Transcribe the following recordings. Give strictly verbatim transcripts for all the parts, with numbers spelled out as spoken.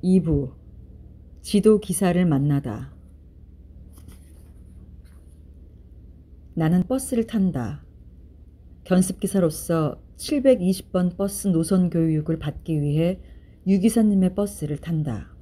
이 부 지도 기사를 만나다. 나는 버스를 탄다. 견습기사로서 칠백이십 번 버스 노선 교육을 받기 위해 유기사님의 버스를 탄다.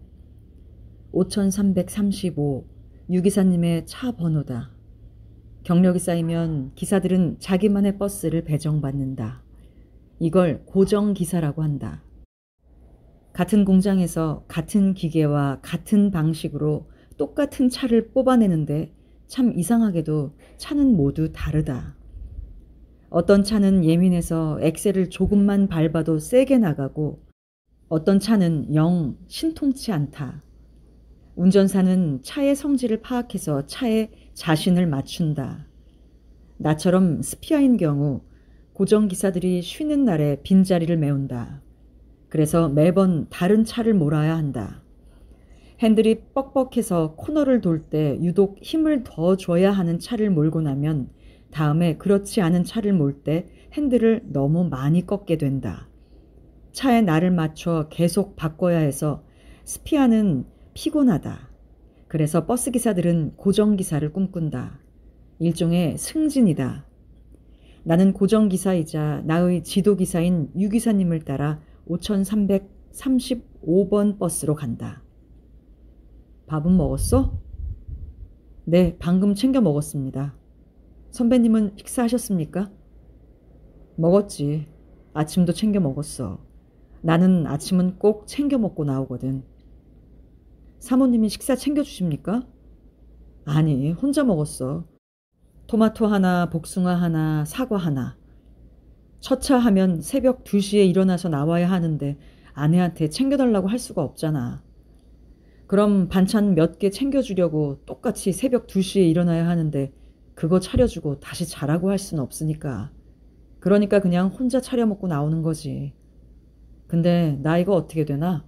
오천삼백삼십오 유기사님의 차 번호다. 경력이 쌓이면 기사들은 자기만의 버스를 배정받는다. 이걸 고정기사라고 한다. 같은 공장에서 같은 기계와 같은 방식으로 똑같은 차를 뽑아내는데 참 이상하게도 차는 모두 다르다. 어떤 차는 예민해서 엑셀을 조금만 밟아도 세게 나가고 어떤 차는 영 신통치 않다. 운전사는 차의 성질을 파악해서 차에 자신을 맞춘다. 나처럼 스피아인 경우 고정기사들이 쉬는 날에 빈자리를 메운다. 그래서 매번 다른 차를 몰아야 한다. 핸들이 뻑뻑해서 코너를 돌 때 유독 힘을 더 줘야 하는 차를 몰고 나면 다음에 그렇지 않은 차를 몰 때 핸들을 너무 많이 꺾게 된다. 차에 날을 맞춰 계속 바꿔야 해서 스피아는 피곤하다. 그래서 버스기사들은 고정기사를 꿈꾼다. 일종의 승진이다. 나는 고정기사이자 나의 지도기사인 유기사님을 따라 오천삼백삼십오 번 버스로 간다. 밥은 먹었어? 네, 방금 챙겨 먹었습니다. 선배님은 식사하셨습니까? 먹었지. 아침도 챙겨 먹었어. 나는 아침은 꼭 챙겨 먹고 나오거든. 사모님이 식사 챙겨주십니까? 아니, 혼자 먹었어. 토마토 하나, 복숭아 하나, 사과 하나. 첫차 하면 새벽 두 시에 일어나서 나와야 하는데 아내한테 챙겨달라고 할 수가 없잖아. 그럼 반찬 몇 개 챙겨주려고 똑같이 새벽 두 시에 일어나야 하는데 그거 차려주고 다시 자라고 할 수는 없으니까. 그러니까 그냥 혼자 차려 먹고 나오는 거지. 근데 나이가 어떻게 되나?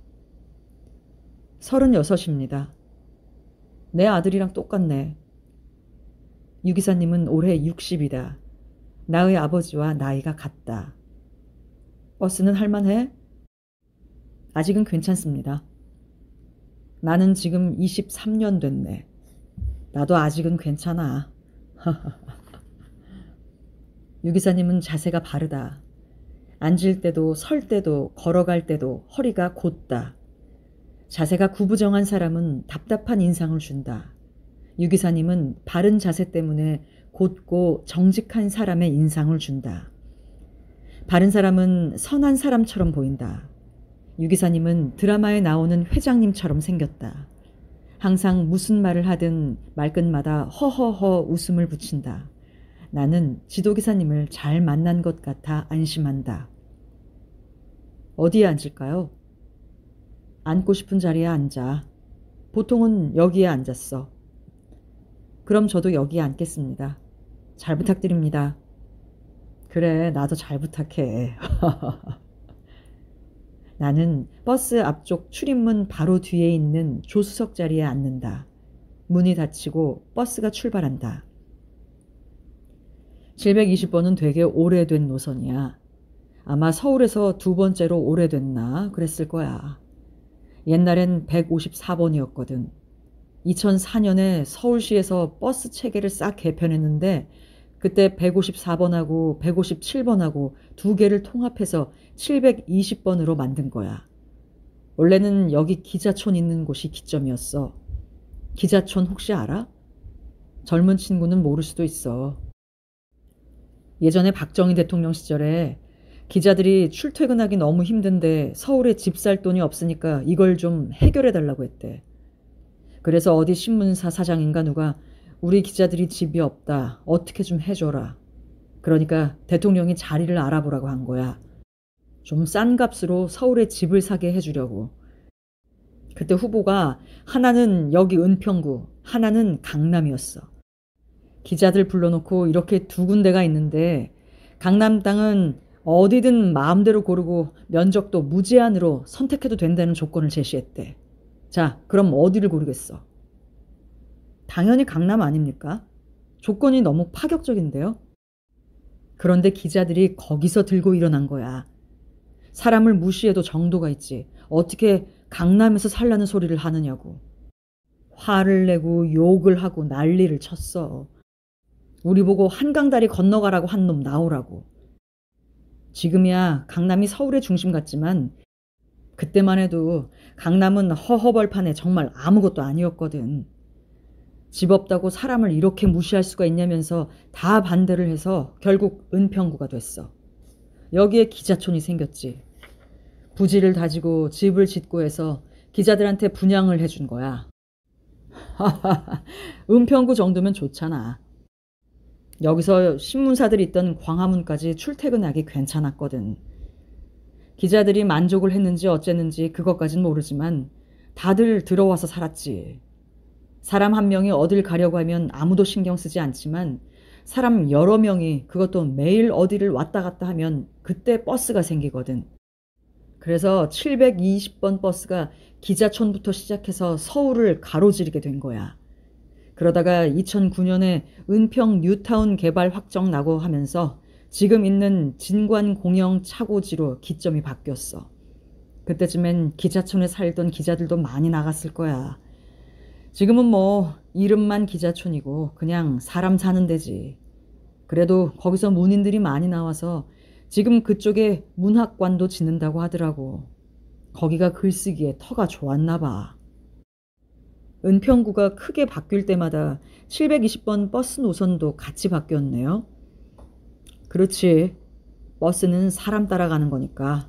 서른여섯입니다. 내 아들이랑 똑같네. 유기사님은 올해 육십이다. 나의 아버지와 나이가 같다. 버스는 할만해? 아직은 괜찮습니다. 나는 지금 이십삼 년 됐네. 나도 아직은 괜찮아. 유기사님은 자세가 바르다. 앉을 때도 설 때도 걸어갈 때도 허리가 곧다. 자세가 구부정한 사람은 답답한 인상을 준다. 유기사님은 바른 자세 때문에 곧고 정직한 사람의 인상을 준다. 바른 사람은 선한 사람처럼 보인다. 유기사님은 드라마에 나오는 회장님처럼 생겼다. 항상 무슨 말을 하든 말끝마다 허허허 웃음을 붙인다. 나는 지도기사님을 잘 만난 것 같아 안심한다. 어디에 앉을까요? 앉고 싶은 자리에 앉아. 보통은 여기에 앉았어. 그럼 저도 여기에 앉겠습니다. 잘 부탁드립니다. 그래, 나도 잘 부탁해. 나는 버스 앞쪽 출입문 바로 뒤에 있는 조수석 자리에 앉는다. 문이 닫히고 버스가 출발한다. 칠백이십 번은 되게 오래된 노선이야. 아마 서울에서 두 번째로 오래됐나 그랬을 거야. 옛날엔 백오십사 번이었거든. 이천사 년에 서울시에서 버스 체계를 싹 개편했는데 그때 백오십사 번하고 백오십칠 번하고 두 개를 통합해서 칠백이십 번으로 만든 거야. 원래는 여기 기자촌 있는 곳이 기점이었어. 기자촌 혹시 알아? 젊은 친구는 모를 수도 있어. 예전에 박정희 대통령 시절에 기자들이 출퇴근하기 너무 힘든데 서울에 집 살 돈이 없으니까 이걸 좀 해결해달라고 했대. 그래서 어디 신문사 사장인가 누가 우리 기자들이 집이 없다. 어떻게 좀 해줘라. 그러니까 대통령이 자리를 알아보라고 한 거야. 좀 싼 값으로 서울에 집을 사게 해주려고. 그때 후보가 하나는 여기 은평구, 하나는 강남이었어. 기자들 불러놓고 이렇게 두 군데가 있는데 강남 땅은 어디든 마음대로 고르고 면적도 무제한으로 선택해도 된다는 조건을 제시했대. 자, 그럼 어디를 고르겠어? 당연히 강남 아닙니까? 조건이 너무 파격적인데요. 그런데 기자들이 거기서 들고 일어난 거야. 사람을 무시해도 정도가 있지. 어떻게 강남에서 살라는 소리를 하느냐고. 화를 내고 욕을 하고 난리를 쳤어. 우리 보고 한강다리 건너가라고 한 놈 나오라고. 지금이야 강남이 서울의 중심 같지만 그때만 해도 강남은 허허벌판에 정말 아무것도 아니었거든. 집 없다고 사람을 이렇게 무시할 수가 있냐면서 다 반대를 해서 결국 은평구가 됐어. 여기에 기자촌이 생겼지. 부지를 다지고 집을 짓고 해서 기자들한테 분양을 해준 거야. 은평구 정도면 좋잖아. 여기서 신문사들이 있던 광화문까지 출퇴근하기 괜찮았거든. 기자들이 만족을 했는지 어쨌는지 그것까진 모르지만 다들 들어와서 살았지. 사람 한 명이 어딜 가려고 하면 아무도 신경 쓰지 않지만 사람 여러 명이 그것도 매일 어디를 왔다 갔다 하면 그때 버스가 생기거든. 그래서 칠백이십 번 버스가 기자촌부터 시작해서 서울을 가로지르게 된 거야. 그러다가 이천구 년에 은평 뉴타운 개발 확정 나고 하면서 지금 있는 진관공영 차고지로 기점이 바뀌었어. 그때쯤엔 기자촌에 살던 기자들도 많이 나갔을 거야. 지금은 뭐 이름만 기자촌이고 그냥 사람 사는 데지. 그래도 거기서 문인들이 많이 나와서 지금 그쪽에 문학관도 짓는다고 하더라고. 거기가 글쓰기에 터가 좋았나 봐. 은평구가 크게 바뀔 때마다 칠백이십 번 버스 노선도 같이 바뀌었네요. 그렇지. 버스는 사람 따라가는 거니까.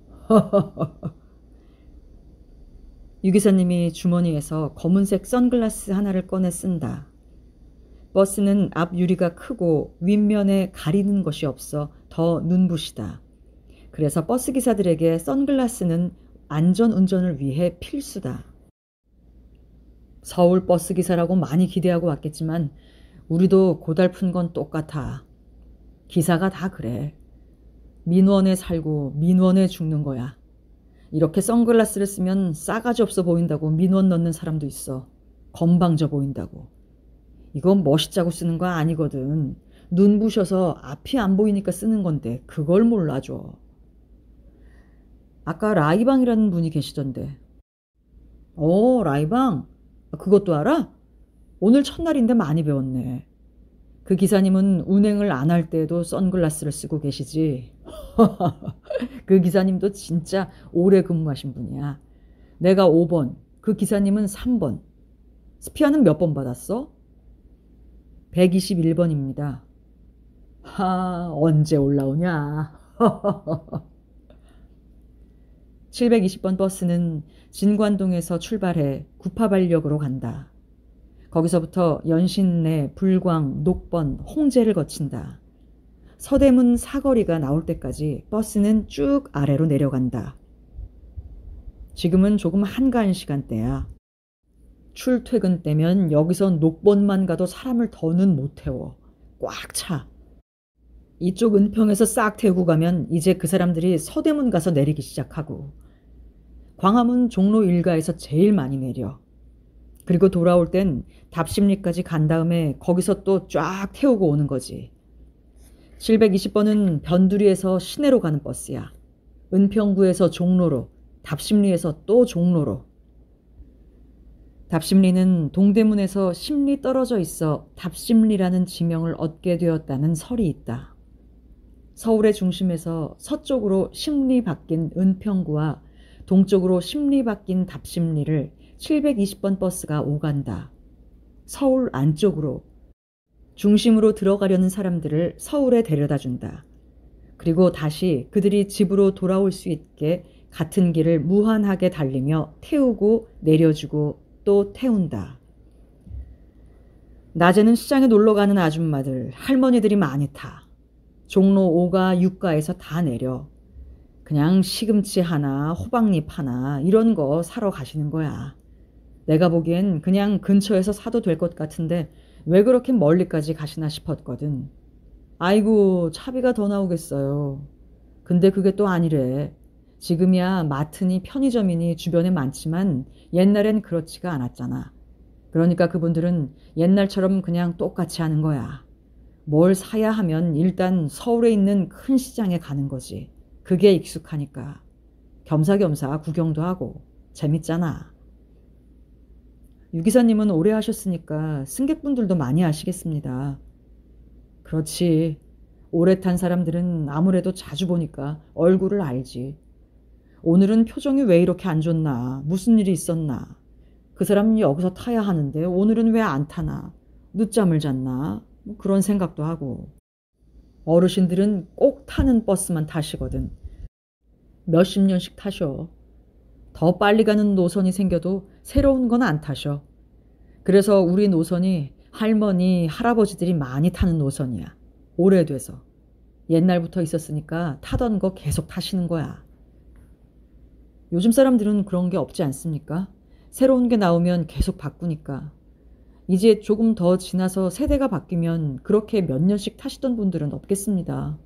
유 기사님이 주머니에서 검은색 선글라스 하나를 꺼내 쓴다. 버스는 앞 유리가 크고 윗면에 가리는 것이 없어 더 눈부시다. 그래서 버스 기사들에게 선글라스는 안전운전을 위해 필수다. 서울 버스 기사라고 많이 기대하고 왔겠지만 우리도 고달픈 건 똑같아. 기사가 다 그래. 민원에 살고 민원에 죽는 거야. 이렇게 선글라스를 쓰면 싸가지 없어 보인다고 민원 넣는 사람도 있어. 건방져 보인다고. 이건 멋있자고 쓰는 거 아니거든. 눈부셔서 앞이 안 보이니까 쓰는 건데 그걸 몰라줘. 아까 라이방이라는 분이 계시던데. 어, 라이방? 그것도 알아? 오늘 첫날인데 많이 배웠네. 그 기사님은 운행을 안 할 때에도 선글라스를 쓰고 계시지. 그 기사님도 진짜 오래 근무하신 분이야. 내가 오 번, 그 기사님은 삼 번. 스피아는 몇 번 받았어? 백이십일 번입니다. 하, 언제 올라오냐. 칠백이십 번 버스는 진관동에서 출발해 구파발역으로 간다. 거기서부터 연신내, 불광, 녹번, 홍제를 거친다. 서대문 사거리가 나올 때까지 버스는 쭉 아래로 내려간다. 지금은 조금 한가한 시간대야. 출퇴근 때면 여기서 녹번만 가도 사람을 더는 못 태워. 꽉 차. 이쪽 은평에서 싹 태우고 가면 이제 그 사람들이 서대문 가서 내리기 시작하고 광화문 종로 일가에서 제일 많이 내려. 그리고 돌아올 땐 답심리까지 간 다음에 거기서 또 쫙 태우고 오는 거지. 칠백이십 번은 변두리에서 시내로 가는 버스야. 은평구에서 종로로, 답심리에서 또 종로로. 답심리는 동대문에서 십리 떨어져 있어 답심리라는 지명을 얻게 되었다는 설이 있다. 서울의 중심에서 서쪽으로 십리 바뀐 은평구와 동쪽으로 십리 바뀐 답심리를 칠백이십 번 버스가 오간다. 서울 안쪽으로. 중심으로 들어가려는 사람들을 서울에 데려다 준다. 그리고 다시 그들이 집으로 돌아올 수 있게 같은 길을 무한하게 달리며 태우고 내려주고 또 태운다. 낮에는 시장에 놀러 가는 아줌마들, 할머니들이 많이 타. 종로 오가, 육가에서 다 내려. 그냥 시금치 하나, 호박잎 하나 이런 거 사러 가시는 거야. 내가 보기엔 그냥 근처에서 사도 될 것 같은데 왜 그렇게 멀리까지 가시나 싶었거든. 아이고, 차비가 더 나오겠어요. 근데 그게 또 아니래. 지금이야 마트니 편의점이니 주변에 많지만 옛날엔 그렇지가 않았잖아. 그러니까 그분들은 옛날처럼 그냥 똑같이 하는 거야. 뭘 사야 하면 일단 서울에 있는 큰 시장에 가는 거지. 그게 익숙하니까. 겸사겸사 구경도 하고 재밌잖아. 유기사님은 오래 하셨으니까 승객분들도 많이 아시겠습니다. 그렇지. 오래 탄 사람들은 아무래도 자주 보니까 얼굴을 알지. 오늘은 표정이 왜 이렇게 안 좋나? 무슨 일이 있었나? 그 사람 여기서 타야 하는데 오늘은 왜 안 타나? 늦잠을 잤나? 뭐 그런 생각도 하고. 어르신들은 꼭 타는 버스만 타시거든. 몇십 년씩 타셔. 더 빨리 가는 노선이 생겨도 새로운 건 안 타셔. 그래서 우리 노선이 할머니, 할아버지들이 많이 타는 노선이야. 오래돼서. 옛날부터 있었으니까 타던 거 계속 타시는 거야. 요즘 사람들은 그런 게 없지 않습니까? 새로운 게 나오면 계속 바꾸니까. 이제 조금 더 지나서 세대가 바뀌면 그렇게 몇 년씩 타시던 분들은 없겠습니다.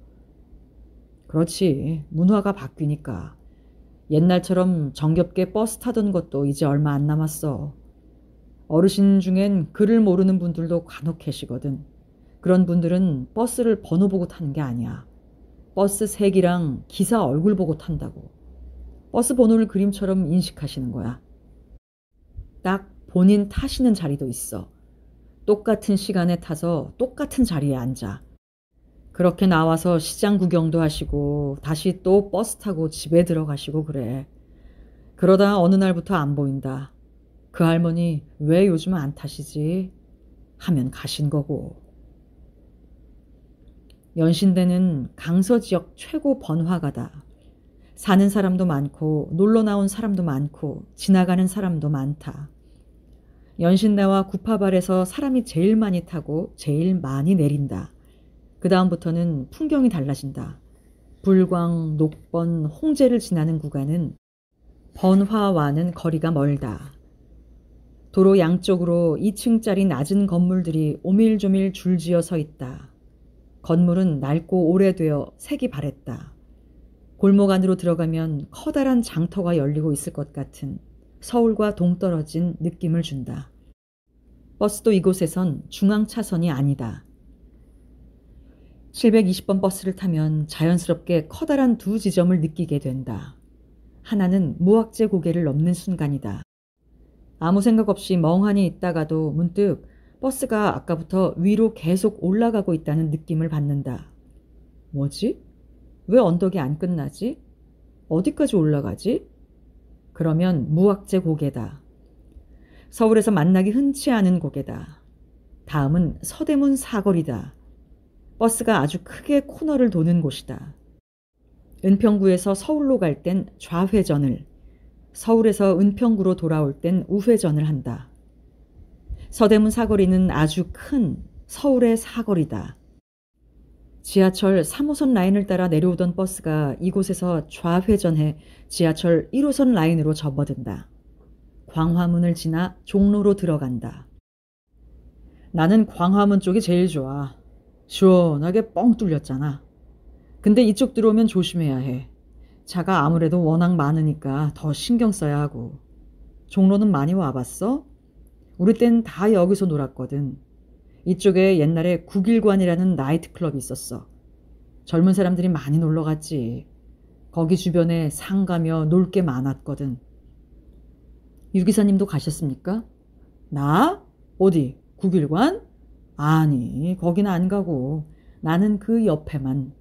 그렇지. 문화가 바뀌니까. 옛날처럼 정겹게 버스 타던 것도 이제 얼마 안 남았어. 어르신 중엔 글을 모르는 분들도 간혹 계시거든. 그런 분들은 버스를 번호 보고 타는 게 아니야. 버스 색이랑 기사 얼굴 보고 탄다고. 버스 번호를 그림처럼 인식하시는 거야. 딱 본인 타시는 자리도 있어. 똑같은 시간에 타서 똑같은 자리에 앉아. 그렇게 나와서 시장 구경도 하시고 다시 또 버스 타고 집에 들어가시고 그래. 그러다 어느 날부터 안 보인다. 그 할머니 왜 요즘 안 타시지? 하면 가신 거고. 연신대는 강서 지역 최고 번화가다. 사는 사람도 많고 놀러 나온 사람도 많고 지나가는 사람도 많다. 연신내와 구파발에서 사람이 제일 많이 타고 제일 많이 내린다. 그 다음부터는 풍경이 달라진다. 불광, 녹번, 홍제를 지나는 구간은 번화와는 거리가 멀다. 도로 양쪽으로 이 층짜리 낮은 건물들이 오밀조밀 줄지어 서 있다. 건물은 낡고 오래되어 색이 바랬다. 골목 안으로 들어가면 커다란 장터가 열리고 있을 것 같은 서울과 동떨어진 느낌을 준다. 버스도 이곳에선 중앙 차선이 아니다. 칠백이십 번 버스를 타면 자연스럽게 커다란 두 지점을 느끼게 된다. 하나는 무악재 고개를 넘는 순간이다. 아무 생각 없이 멍하니 있다가도 문득 버스가 아까부터 위로 계속 올라가고 있다는 느낌을 받는다. 뭐지? 왜 언덕이 안 끝나지? 어디까지 올라가지? 그러면 무악재 고개다. 서울에서 만나기 흔치 않은 고개다. 다음은 서대문 사거리다. 버스가 아주 크게 코너를 도는 곳이다. 은평구에서 서울로 갈 땐 좌회전을, 서울에서 은평구로 돌아올 땐 우회전을 한다. 서대문 사거리는 아주 큰 서울의 사거리다. 지하철 삼 호선 라인을 따라 내려오던 버스가 이곳에서 좌회전해 지하철 일 호선 라인으로 접어든다. 광화문을 지나 종로로 들어간다. 나는 광화문 쪽이 제일 좋아. 시원하게 뻥 뚫렸잖아. 근데 이쪽 들어오면 조심해야 해. 차가 아무래도 워낙 많으니까 더 신경 써야 하고. 종로는 많이 와봤어? 우리 땐 다 여기서 놀았거든. 이쪽에 옛날에 국일관이라는 나이트클럽이 있었어. 젊은 사람들이 많이 놀러 갔지. 거기 주변에 상가며 놀 게 많았거든. 유기사님도 가셨습니까? 나? 어디? 국일관? 아니, 거긴 안 가고 나는 그 옆에만.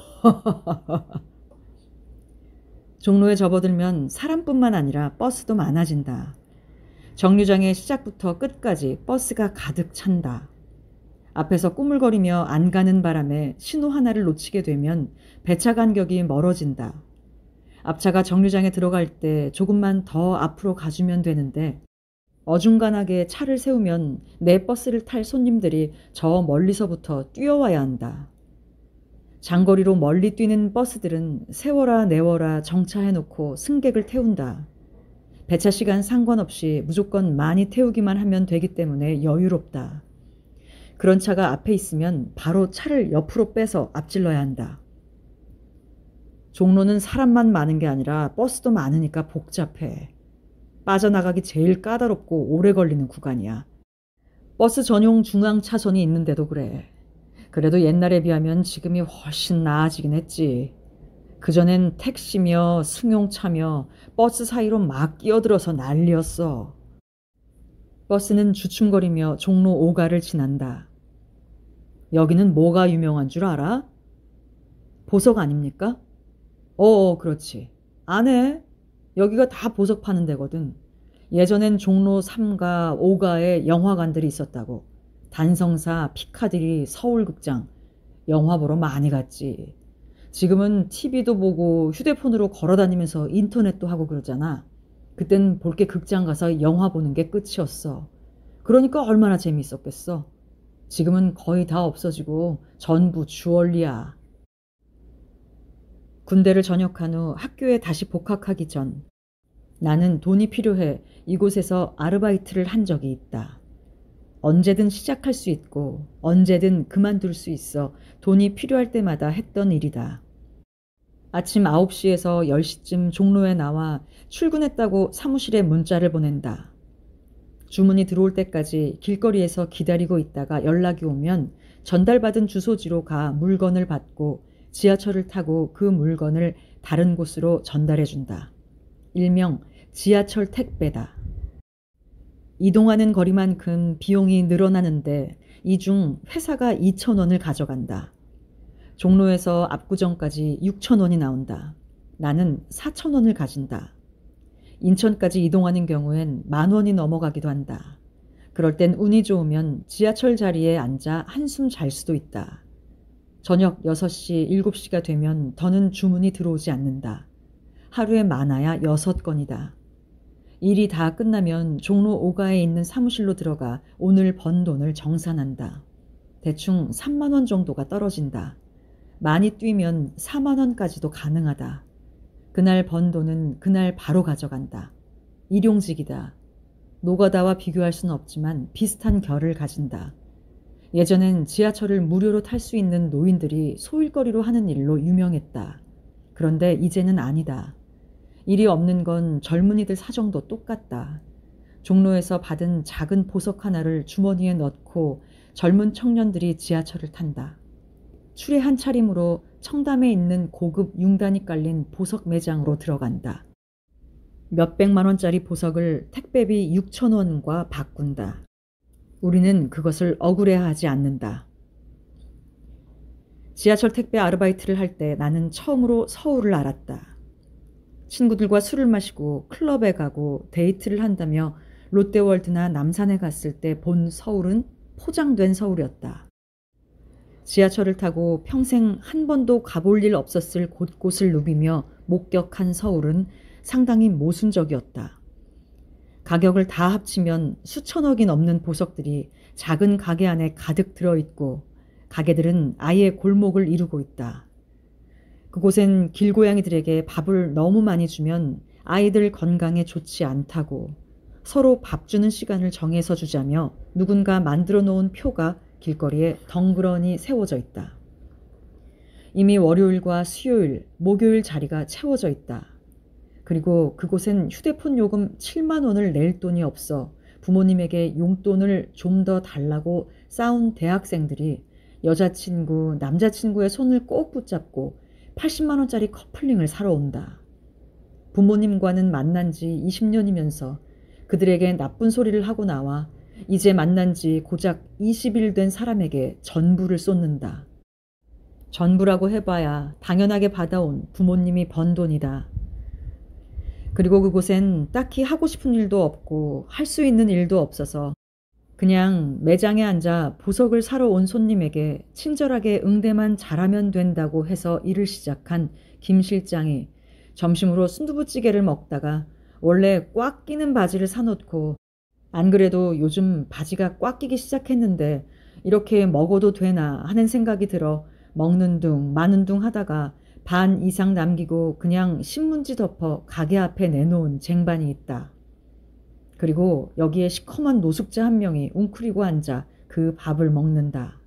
종로에 접어들면 사람뿐만 아니라 버스도 많아진다. 정류장의 시작부터 끝까지 버스가 가득 찬다. 앞에서 꾸물거리며 안 가는 바람에 신호 하나를 놓치게 되면 배차 간격이 멀어진다. 앞차가 정류장에 들어갈 때 조금만 더 앞으로 가주면 되는데 어중간하게 차를 세우면 내 버스를 탈 손님들이 저 멀리서부터 뛰어와야 한다. 장거리로 멀리 뛰는 버스들은 세워라 내워라 정차해놓고 승객을 태운다. 배차 시간 상관없이 무조건 많이 태우기만 하면 되기 때문에 여유롭다. 그런 차가 앞에 있으면 바로 차를 옆으로 빼서 앞질러야 한다. 종로는 사람만 많은 게 아니라 버스도 많으니까 복잡해. 빠져나가기 제일 까다롭고 오래 걸리는 구간이야. 버스 전용 중앙 차선이 있는데도 그래. 그래도 옛날에 비하면 지금이 훨씬 나아지긴 했지. 그전엔 택시며 승용차며 버스 사이로 막 끼어들어서 난리였어. 버스는 주춤거리며 종로 오가를 지난다. 여기는 뭐가 유명한 줄 알아? 보석 아닙니까? 어어, 그렇지. 안 해. 여기가 다 보석 파는 데거든. 예전엔 종로 삼가, 오가에 영화관들이 있었다고. 단성사, 피카디리, 서울극장. 영화 보러 많이 갔지. 지금은 티비도 보고 휴대폰으로 걸어다니면서 인터넷도 하고 그러잖아. 그땐 볼 게 극장 가서 영화 보는 게 끝이었어. 그러니까 얼마나 재미있었겠어. 지금은 거의 다 없어지고 전부 주얼리야. 군대를 전역한 후 학교에 다시 복학하기 전 나는 돈이 필요해 이곳에서 아르바이트를 한 적이 있다. 언제든 시작할 수 있고 언제든 그만둘 수 있어 돈이 필요할 때마다 했던 일이다. 아침 아홉 시에서 열 시쯤 종로에 나와 출근했다고 사무실에 문자를 보낸다. 주문이 들어올 때까지 길거리에서 기다리고 있다가 연락이 오면 전달받은 주소지로 가 물건을 받고 지하철을 타고 그 물건을 다른 곳으로 전달해준다. 일명 지하철 택배다. 이동하는 거리만큼 비용이 늘어나는데 이 중 회사가 이천 원을 가져간다. 종로에서 압구정까지 육천 원이 나온다. 나는 사천 원을 가진다. 인천까지 이동하는 경우엔 만 원이 넘어가기도 한다. 그럴 땐 운이 좋으면 지하철 자리에 앉아 한숨 잘 수도 있다. 저녁 여섯 시, 일곱 시가 되면 더는 주문이 들어오지 않는다. 하루에 많아야 여섯 건이다. 일이 다 끝나면 종로 오가에 있는 사무실로 들어가 오늘 번 돈을 정산한다. 대충 삼만 원 정도가 떨어진다. 많이 뛰면 사만 원까지도 가능하다. 그날 번 돈은 그날 바로 가져간다. 일용직이다. 노가다와 비교할 수는 없지만 비슷한 결을 가진다. 예전엔 지하철을 무료로 탈 수 있는 노인들이 소일거리로 하는 일로 유명했다. 그런데 이제는 아니다. 일이 없는 건 젊은이들 사정도 똑같다. 종로에서 받은 작은 보석 하나를 주머니에 넣고 젊은 청년들이 지하철을 탄다. 추레 한 차림으로 청담에 있는 고급 융단이 깔린 보석 매장으로 들어간다. 몇백만 원짜리 보석을 택배비 육천 원과 바꾼다. 우리는 그것을 억울해하지 않는다. 지하철 택배 아르바이트를 할 때 나는 처음으로 서울을 알았다. 친구들과 술을 마시고 클럽에 가고 데이트를 한다며 롯데월드나 남산에 갔을 때 본 서울은 포장된 서울이었다. 지하철을 타고 평생 한 번도 가볼 일 없었을 곳곳을 누비며 목격한 서울은 상당히 모순적이었다. 가격을 다 합치면 수천억이 넘는 보석들이 작은 가게 안에 가득 들어있고 가게들은 아예 골목을 이루고 있다. 그곳엔 길고양이들에게 밥을 너무 많이 주면 아이들 건강에 좋지 않다고 서로 밥 주는 시간을 정해서 주자며 누군가 만들어 놓은 표가 길거리에 덩그러니 세워져 있다. 이미 월요일과 수요일, 목요일 자리가 채워져 있다. 그리고 그곳엔 휴대폰 요금 칠만 원을 낼 돈이 없어 부모님에게 용돈을 좀 더 달라고 싸운 대학생들이 여자친구, 남자친구의 손을 꼭 붙잡고 팔십만 원짜리 커플링을 사러 온다. 부모님과는 만난 지 이십 년이면서 그들에게 나쁜 소리를 하고 나와 이제 만난 지 고작 이십 일 된 사람에게 전부를 쏟는다. 전부라고 해봐야 당연하게 받아온 부모님이 번 돈이다. 그리고 그곳엔 딱히 하고 싶은 일도 없고 할 수 있는 일도 없어서 그냥 매장에 앉아 보석을 사러 온 손님에게 친절하게 응대만 잘하면 된다고 해서 일을 시작한 김 실장이 점심으로 순두부찌개를 먹다가 원래 꽉 끼는 바지를 사놓고 안 그래도 요즘 바지가 꽉 끼기 시작했는데 이렇게 먹어도 되나 하는 생각이 들어 먹는 둥 마는 둥 하다가 반 이상 남기고 그냥 신문지 덮어 가게 앞에 내놓은 쟁반이 있다. 그리고 여기에 시커먼 노숙자 한 명이 웅크리고 앉아 그 밥을 먹는다.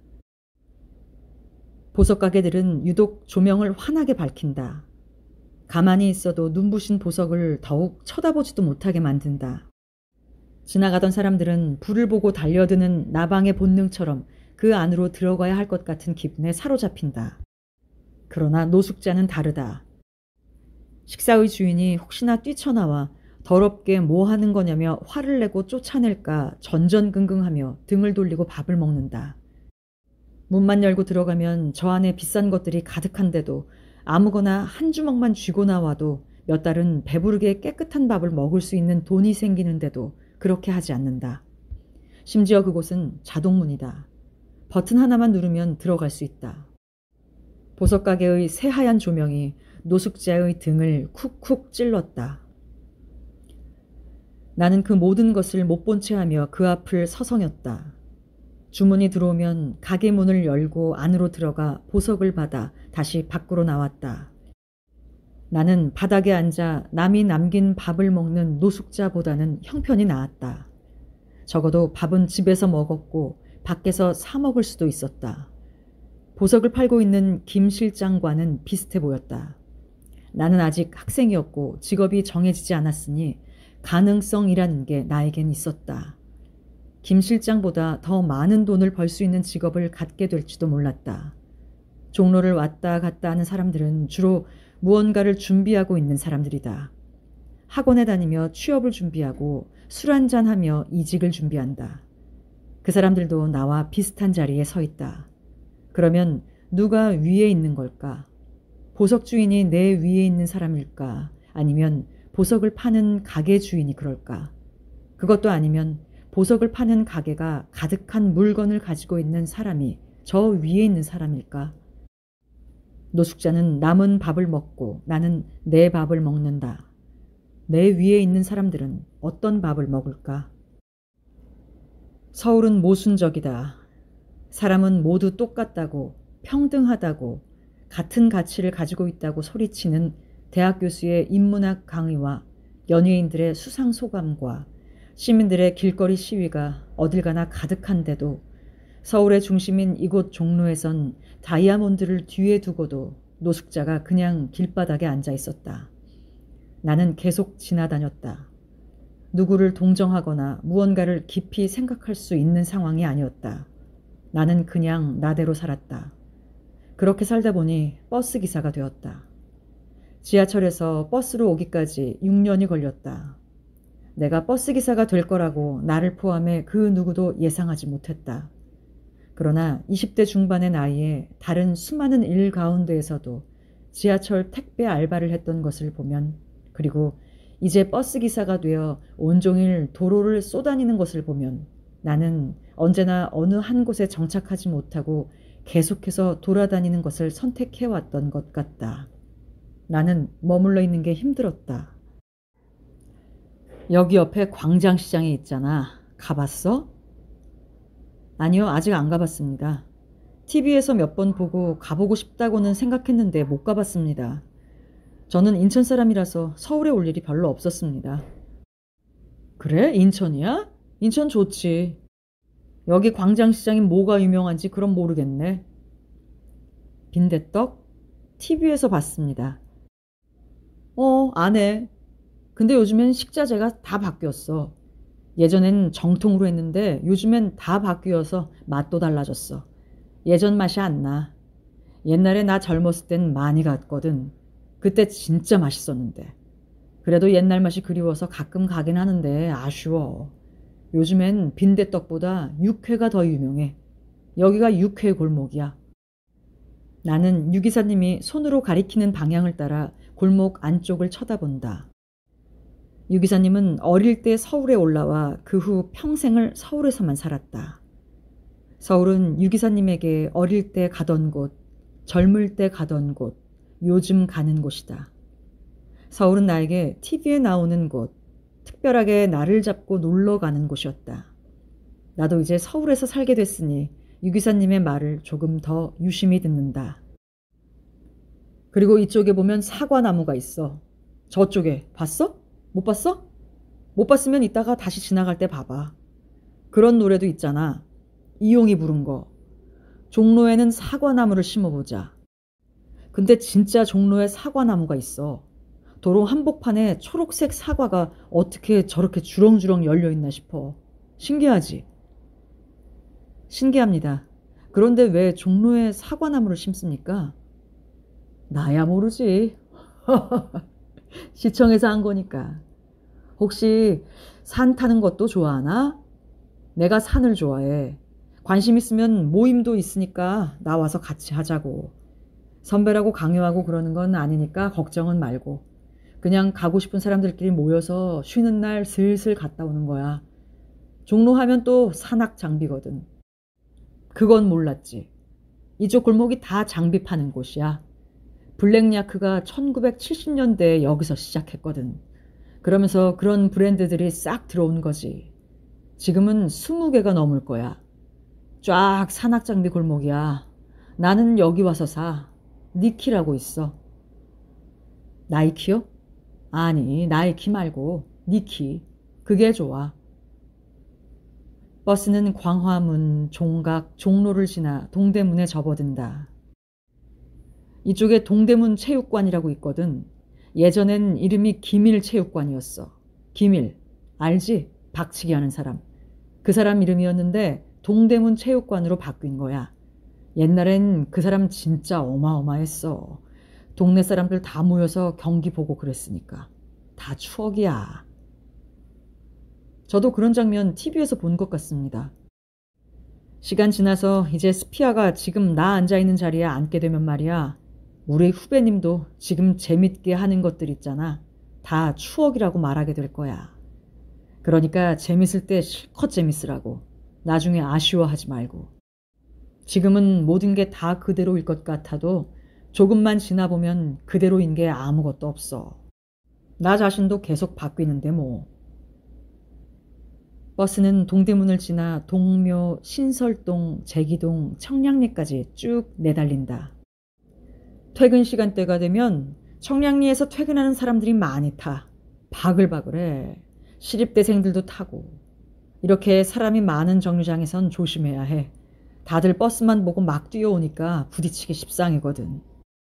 보석 가게들은 유독 조명을 환하게 밝힌다. 가만히 있어도 눈부신 보석을 더욱 쳐다보지도 못하게 만든다. 지나가던 사람들은 불을 보고 달려드는 나방의 본능처럼 그 안으로 들어가야 할 것 같은 기분에 사로잡힌다. 그러나 노숙자는 다르다. 식사의 주인이 혹시나 뛰쳐나와 더럽게 뭐 하는 거냐며 화를 내고 쫓아낼까 전전긍긍하며 등을 돌리고 밥을 먹는다. 문만 열고 들어가면 저 안에 비싼 것들이 가득한데도 아무거나 한 주먹만 쥐고 나와도 몇 달은 배부르게 깨끗한 밥을 먹을 수 있는 돈이 생기는데도 그렇게 하지 않는다. 심지어 그곳은 자동문이다. 버튼 하나만 누르면 들어갈 수 있다. 보석가게의 새하얀 조명이 노숙자의 등을 쿡쿡 찔렀다. 나는 그 모든 것을 못 본 채 하며 그 앞을 서성였다. 주문이 들어오면 가게 문을 열고 안으로 들어가 보석을 받아 다시 밖으로 나왔다. 나는 바닥에 앉아 남이 남긴 밥을 먹는 노숙자보다는 형편이 나았다. 적어도 밥은 집에서 먹었고 밖에서 사 먹을 수도 있었다. 보석을 팔고 있는 김 실장과는 비슷해 보였다. 나는 아직 학생이었고 직업이 정해지지 않았으니 가능성이라는 게 나에겐 있었다. 김 실장보다 더 많은 돈을 벌 수 있는 직업을 갖게 될지도 몰랐다. 종로를 왔다 갔다 하는 사람들은 주로 무언가를 준비하고 있는 사람들이다. 학원에 다니며 취업을 준비하고 술 한잔하며 이직을 준비한다. 그 사람들도 나와 비슷한 자리에 서 있다. 그러면 누가 위에 있는 걸까? 보석 주인이 내 위에 있는 사람일까? 아니면 보석을 파는 가게 주인이 그럴까? 그것도 아니면 보석을 파는 가게가 가득한 물건을 가지고 있는 사람이 저 위에 있는 사람일까? 노숙자는 남은 밥을 먹고 나는 내 밥을 먹는다. 내 위에 있는 사람들은 어떤 밥을 먹을까? 서울은 모순적이다. 사람은 모두 똑같다고, 평등하다고, 같은 가치를 가지고 있다고 소리치는 대학 교수의 인문학 강의와 연예인들의 수상소감과 시민들의 길거리 시위가 어딜 가나 가득한데도 서울의 중심인 이곳 종로에선 다이아몬드를 뒤에 두고도 노숙자가 그냥 길바닥에 앉아 있었다. 나는 계속 지나다녔다. 누구를 동정하거나 무언가를 깊이 생각할 수 있는 상황이 아니었다. 나는 그냥 나대로 살았다. 그렇게 살다 보니 버스 기사가 되었다. 지하철에서 버스로 오기까지 육 년이 걸렸다. 내가 버스 기사가 될 거라고 나를 포함해 그 누구도 예상하지 못했다. 그러나 이십 대 중반의 나이에 다른 수많은 일 가운데에서도 지하철 택배 알바를 했던 것을 보면, 그리고 이제 버스 기사가 되어 온종일 도로를 쏘다니는 것을 보면 나는 언제나 어느 한 곳에 정착하지 못하고 계속해서 돌아다니는 것을 선택해왔던 것 같다. 나는 머물러 있는 게 힘들었다. 여기 옆에 광장시장이 있잖아. 가봤어? 아니요, 아직 안 가봤습니다. 티비에서 몇 번 보고 가보고 싶다고는 생각했는데 못 가봤습니다. 저는 인천 사람이라서 서울에 올 일이 별로 없었습니다. 그래? 인천이야? 인천 좋지. 여기 광장시장이 뭐가 유명한지 그럼 모르겠네. 빈대떡? 티비에서 봤습니다. 어, 안 해. 근데 요즘엔 식자재가 다 바뀌었어. 예전엔 정통으로 했는데 요즘엔 다 바뀌어서 맛도 달라졌어. 예전 맛이 안 나. 옛날에 나 젊었을 땐 많이 갔거든. 그때 진짜 맛있었는데. 그래도 옛날 맛이 그리워서 가끔 가긴 하는데 아쉬워. 요즘엔 빈대떡보다 육회가 더 유명해. 여기가 육회 골목이야. 나는 유기사님이 손으로 가리키는 방향을 따라 골목 안쪽을 쳐다본다. 유기사님은 어릴 때 서울에 올라와 그 후 평생을 서울에서만 살았다. 서울은 유기사님에게 어릴 때 가던 곳, 젊을 때 가던 곳, 요즘 가는 곳이다. 서울은 나에게 티비에 나오는 곳, 특별하게 나를 잡고 놀러 가는 곳이었다. 나도 이제 서울에서 살게 됐으니 유기사님의 말을 조금 더 유심히 듣는다. 그리고 이쪽에 보면 사과나무가 있어. 저쪽에 봤어? 못 봤어? 못 봤으면 이따가 다시 지나갈 때 봐봐. 그런 노래도 있잖아. 이용이 부른 거. 종로에는 사과나무를 심어보자. 근데 진짜 종로에 사과나무가 있어. 도로 한복판에 초록색 사과가 어떻게 저렇게 주렁주렁 열려있나 싶어. 신기하지? 신기합니다. 그런데 왜 종로에 사과나무를 심습니까? 나야 모르지. 시청에서 한 거니까. 혹시 산 타는 것도 좋아하나? 내가 산을 좋아해. 관심 있으면 모임도 있으니까 나와서 같이 하자고. 선배라고 강요하고 그러는 건 아니니까 걱정은 말고. 그냥 가고 싶은 사람들끼리 모여서 쉬는 날 슬슬 갔다 오는 거야. 종로하면 또 산악 장비거든. 그건 몰랐지. 이쪽 골목이 다 장비 파는 곳이야. 블랙야크가 천구백칠십 년대에 여기서 시작했거든. 그러면서 그런 브랜드들이 싹 들어온 거지. 지금은 스무 개가 넘을 거야. 쫙 산악장비 골목이야. 나는 여기 와서 사. 니키라고 있어. 나이키요? 아니, 나이키 말고 니키. 그게 좋아. 버스는 광화문, 종각, 종로를 지나 동대문에 접어든다. 이쪽에 동대문 체육관이라고 있거든. 예전엔 이름이 기밀체육관이었어. 기밀. 알지? 박치기 하는 사람. 그 사람 이름이었는데 동대문 체육관으로 바뀐 거야. 옛날엔 그 사람 진짜 어마어마했어. 동네 사람들 다 모여서 경기 보고 그랬으니까. 다 추억이야. 저도 그런 장면 티비에서 본 것 같습니다. 시간 지나서 이제 스피아가 지금 나 앉아있는 자리에 앉게 되면 말이야. 우리 후배님도 지금 재밌게 하는 것들 있잖아. 다 추억이라고 말하게 될 거야. 그러니까 재밌을 때 실컷 재밌으라고. 나중에 아쉬워하지 말고. 지금은 모든 게 다 그대로일 것 같아도 조금만 지나보면 그대로인 게 아무것도 없어. 나 자신도 계속 바뀌는데 뭐. 버스는 동대문을 지나 동묘, 신설동, 제기동, 청량리까지 쭉 내달린다. 퇴근 시간대가 되면 청량리에서 퇴근하는 사람들이 많이 타. 바글바글해. 시립대생들도 타고. 이렇게 사람이 많은 정류장에선 조심해야 해. 다들 버스만 보고 막 뛰어오니까 부딪히기 십상이거든.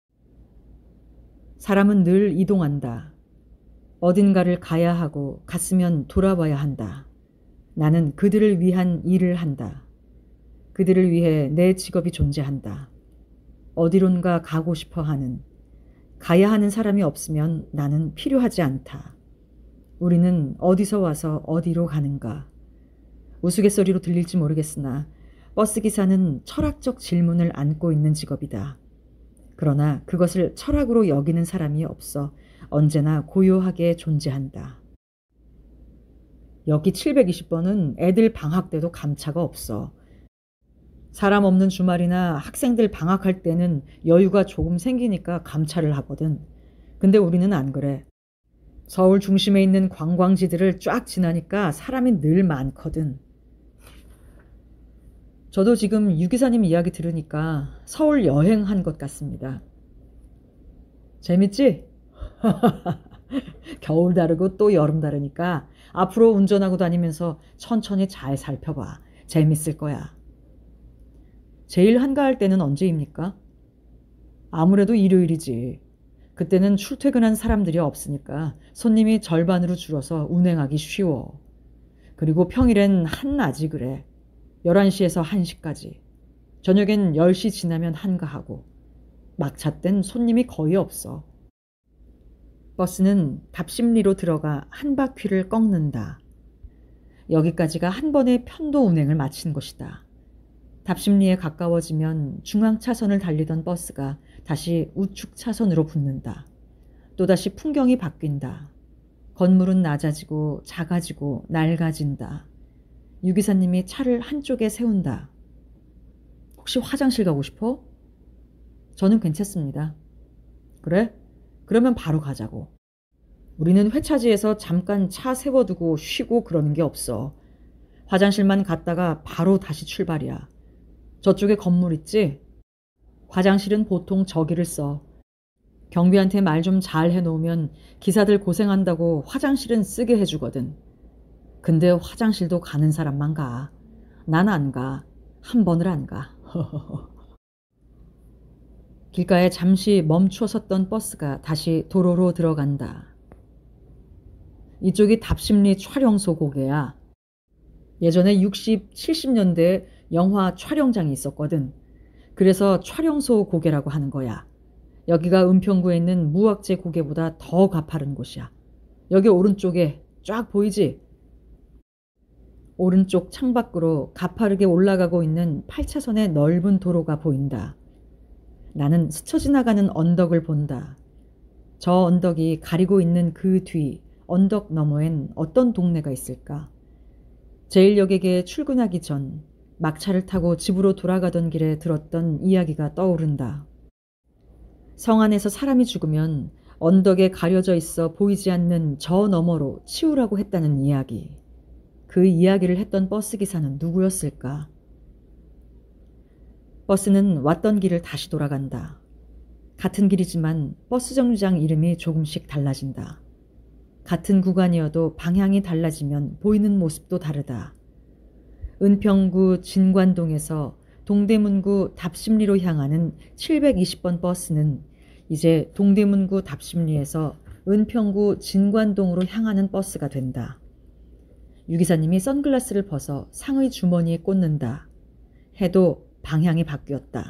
사람은 늘 이동한다. 어딘가를 가야 하고 갔으면 돌아와야 한다. 나는 그들을 위한 일을 한다. 그들을 위해 내 직업이 존재한다. 어디론가 가고 싶어 하는, 가야 하는 사람이 없으면 나는 필요하지 않다. 우리는 어디서 와서 어디로 가는가. 우스갯소리로 들릴지 모르겠으나 버스기사는 철학적 질문을 안고 있는 직업이다. 그러나 그것을 철학으로 여기는 사람이 없어 언제나 고요하게 존재한다. 여기 칠백이십 번은 애들 방학 때도 감차가 없어. 사람 없는 주말이나 학생들 방학할 때는 여유가 조금 생기니까 감차를 하거든. 근데 우리는 안 그래. 서울 중심에 있는 관광지들을 쫙 지나니까 사람이 늘 많거든. 저도 지금 유 기사님 이야기 들으니까 서울 여행한 것 같습니다. 재밌지? 겨울 다르고 또 여름 다르니까 앞으로 운전하고 다니면서 천천히 잘 살펴봐. 재밌을 거야. 제일 한가할 때는 언제입니까? 아무래도 일요일이지. 그때는 출퇴근한 사람들이 없으니까 손님이 절반으로 줄어서 운행하기 쉬워. 그리고 평일엔 한낮이 그래. 열한 시에서 한 시까지. 저녁엔 열 시 지나면 한가하고. 막차 땐 손님이 거의 없어. 버스는 답심리로 들어가 한 바퀴를 꺾는다. 여기까지가 한 번의 편도 운행을 마친 곳이다. 답심리에 가까워지면 중앙 차선을 달리던 버스가 다시 우측 차선으로 붙는다. 또다시 풍경이 바뀐다. 건물은 낮아지고 작아지고 낡아진다. 유기사님이 차를 한쪽에 세운다. 혹시 화장실 가고 싶어? 저는 괜찮습니다. 그래? 그러면 바로 가자고. 우리는 회차지에서 잠깐 차 세워두고 쉬고 그러는 게 없어. 화장실만 갔다가 바로 다시 출발이야. 저쪽에 건물 있지? 화장실은 보통 저기를 써. 경비한테 말 좀 잘 해놓으면 기사들 고생한다고 화장실은 쓰게 해주거든. 근데 화장실도 가는 사람만 가. 난 안 가. 한 번을 안 가. 길가에 잠시 멈춰 섰던 버스가 다시 도로로 들어간다. 이쪽이 답심리 촬영소 고개야. 예전에 육십, 칠십 년대에 영화 촬영장이 있었거든. 그래서 촬영소 고개라고 하는 거야. 여기가 은평구에 있는 무악재 고개보다 더 가파른 곳이야. 여기 오른쪽에 쫙 보이지? 오른쪽 창밖으로 가파르게 올라가고 있는 팔 차선의 넓은 도로가 보인다. 나는 스쳐 지나가는 언덕을 본다. 저 언덕이 가리고 있는 그 뒤 언덕 너머엔 어떤 동네가 있을까? 제일역에게 출근하기 전 막차를 타고 집으로 돌아가던 길에 들었던 이야기가 떠오른다. 성 안에서 사람이 죽으면 언덕에 가려져 있어 보이지 않는 저 너머로 치우라고 했다는 이야기. 그 이야기를 했던 버스기사는 누구였을까? 버스는 왔던 길을 다시 돌아간다. 같은 길이지만 버스 정류장 이름이 조금씩 달라진다. 같은 구간이어도 방향이 달라지면 보이는 모습도 다르다. 은평구 진관동에서 동대문구 답심리로 향하는 칠백이십 번 버스는 이제 동대문구 답심리에서 은평구 진관동으로 향하는 버스가 된다. 유기사님이 선글라스를 벗어 상의 주머니에 꽂는다. 해도 방향이 바뀌었다.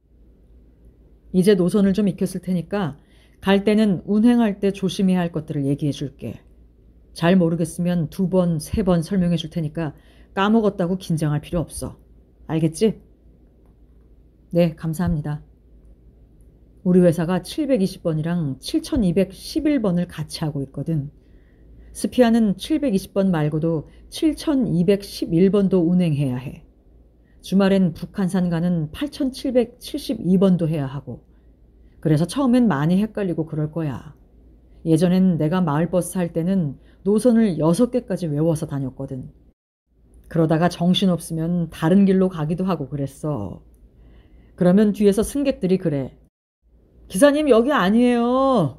이제 노선을 좀 익혔을 테니까 갈 때는 운행할 때 조심해야 할 것들을 얘기해 줄게. 잘 모르겠으면 두 번, 세 번 설명해 줄 테니까 까먹었다고 긴장할 필요 없어. 알겠지? 네, 감사합니다. 우리 회사가 칠백이십 번이랑 칠천이백십일 번을 같이 하고 있거든. 스피아는 칠백이십 번 말고도 칠천이백십일 번도 운행해야 해. 주말엔 북한산 가는 팔천칠백칠십이 번도 해야 하고. 그래서 처음엔 많이 헷갈리고 그럴 거야. 예전엔 내가 마을버스 할 때는 노선을 여섯 개까지 외워서 다녔거든. 그러다가 정신없으면 다른 길로 가기도 하고 그랬어. 그러면 뒤에서 승객들이 그래. 기사님 여기 아니에요.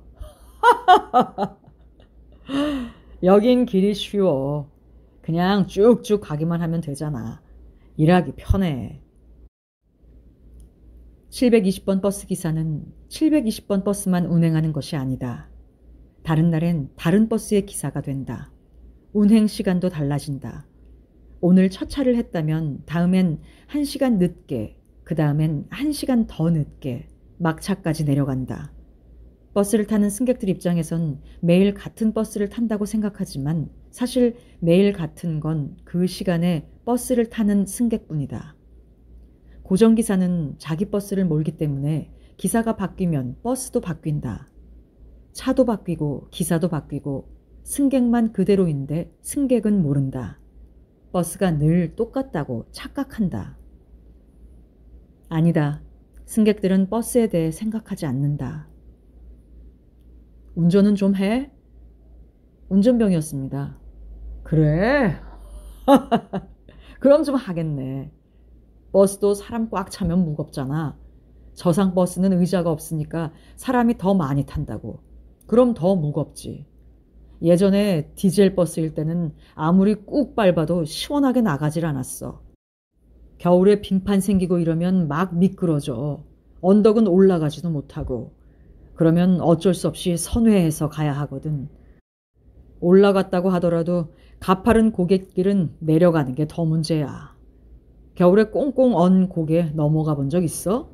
여긴 길이 쉬워. 그냥 쭉쭉 가기만 하면 되잖아. 일하기 편해. 칠백이십 번 버스 기사는 칠백이십 번 버스만 운행하는 것이 아니다. 다른 날엔 다른 버스의 기사가 된다. 운행 시간도 달라진다. 오늘 첫 차를 했다면 다음엔 한 시간 늦게, 그 다음엔 한 시간 더 늦게 막차까지 내려간다. 버스를 타는 승객들 입장에선 매일 같은 버스를 탄다고 생각하지만 사실 매일 같은 건 그 시간에 버스를 타는 승객뿐이다. 고정기사는 자기 버스를 몰기 때문에 기사가 바뀌면 버스도 바뀐다. 차도 바뀌고 기사도 바뀌고 승객만 그대로인데 승객은 모른다. 버스가 늘 똑같다고 착각한다. 아니다. 승객들은 버스에 대해 생각하지 않는다. 운전은 좀 해? 운전병이었습니다. 그래? 그럼 좀 하겠네. 버스도 사람 꽉 차면 무겁잖아. 저상 버스는 의자가 없으니까 사람이 더 많이 탄다고. 그럼 더 무겁지. 예전에 디젤 버스일 때는 아무리 꾹 밟아도 시원하게 나가질 않았어. 겨울에 빙판 생기고 이러면 막 미끄러져. 언덕은 올라가지도 못하고. 그러면 어쩔 수 없이 선회해서 가야 하거든. 올라갔다고 하더라도 가파른 고갯길은 내려가는 게 더 문제야. 겨울에 꽁꽁 언 고개 넘어가 본 적 있어?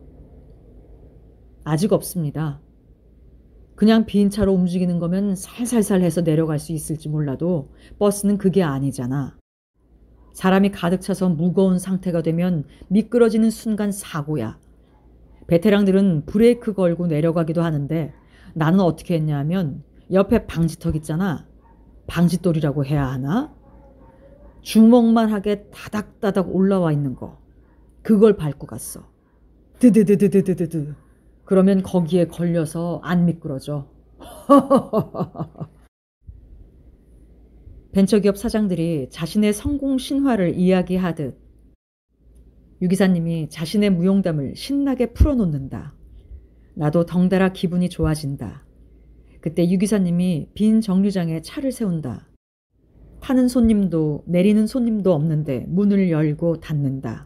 아직 없습니다. 그냥 빈 차로 움직이는 거면 살살살 해서 내려갈 수 있을지 몰라도 버스는 그게 아니잖아. 사람이 가득 차서 무거운 상태가 되면 미끄러지는 순간 사고야. 베테랑들은 브레이크 걸고 내려가기도 하는데 나는 어떻게 했냐 하면 옆에 방지턱 있잖아. 방지돌이라고 해야 하나? 주먹만 하게 다닥다닥 올라와 있는 거. 그걸 밟고 갔어. 드드드드드드드. 그러면 거기에 걸려서 안 미끄러져. 벤처기업 사장들이 자신의 성공 신화를 이야기하듯 유기사님이 자신의 무용담을 신나게 풀어놓는다. 나도 덩달아 기분이 좋아진다. 그때 유기사님이 빈 정류장에 차를 세운다. 타는 손님도 내리는 손님도 없는데 문을 열고 닫는다.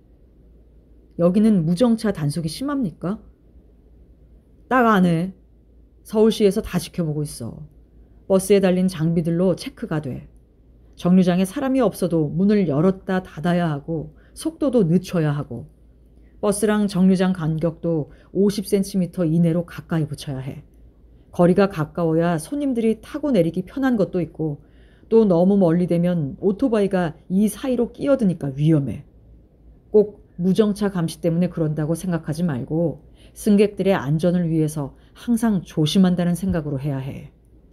여기는 무정차 단속이 심합니까? 딱 안 해. 서울시에서 다 지켜보고 있어. 버스에 달린 장비들로 체크가 돼. 정류장에 사람이 없어도 문을 열었다 닫아야 하고 속도도 늦춰야 하고 버스랑 정류장 간격도 오십 센티미터 이내로 가까이 붙여야 해. 거리가 가까워야 손님들이 타고 내리기 편한 것도 있고 또 너무 멀리 되면 오토바이가 이 사이로 끼어드니까 위험해. 꼭 무정차 감시 때문에 그런다고 생각하지 말고 승객들의 안전을 위해서 항상 조심한다는 생각으로 해야 해.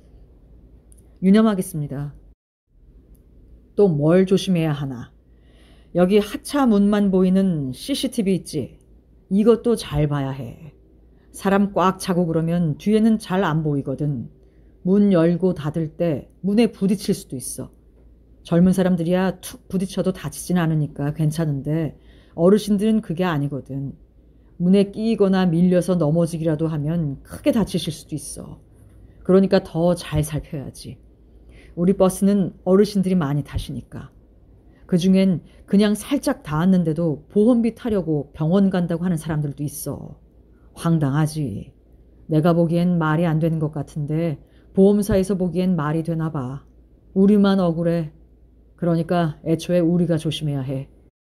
유념하겠습니다. 또 뭘 조심해야 하나? 여기 하차 문만 보이는 씨씨티비 있지? 이것도 잘 봐야 해. 사람 꽉 차고 그러면 뒤에는 잘 안 보이거든. 문 열고 닫을 때 문에 부딪힐 수도 있어. 젊은 사람들이야 툭 부딪혀도 다치진 않으니까 괜찮은데 어르신들은 그게 아니거든. 문에 끼거나 밀려서 넘어지기라도 하면 크게 다치실 수도 있어. 그러니까 더 잘 살펴야지. 우리 버스는 어르신들이 많이 타시니까. 그중엔 그냥 살짝 닿았는데도 보험비 타려고 병원 간다고 하는 사람들도 있어. 황당하지. 내가 보기엔 말이 안 되는 것 같은데 보험사에서 보기엔 말이 되나 봐. 우리만 억울해. 그러니까 애초에 우리가 조심해야 해.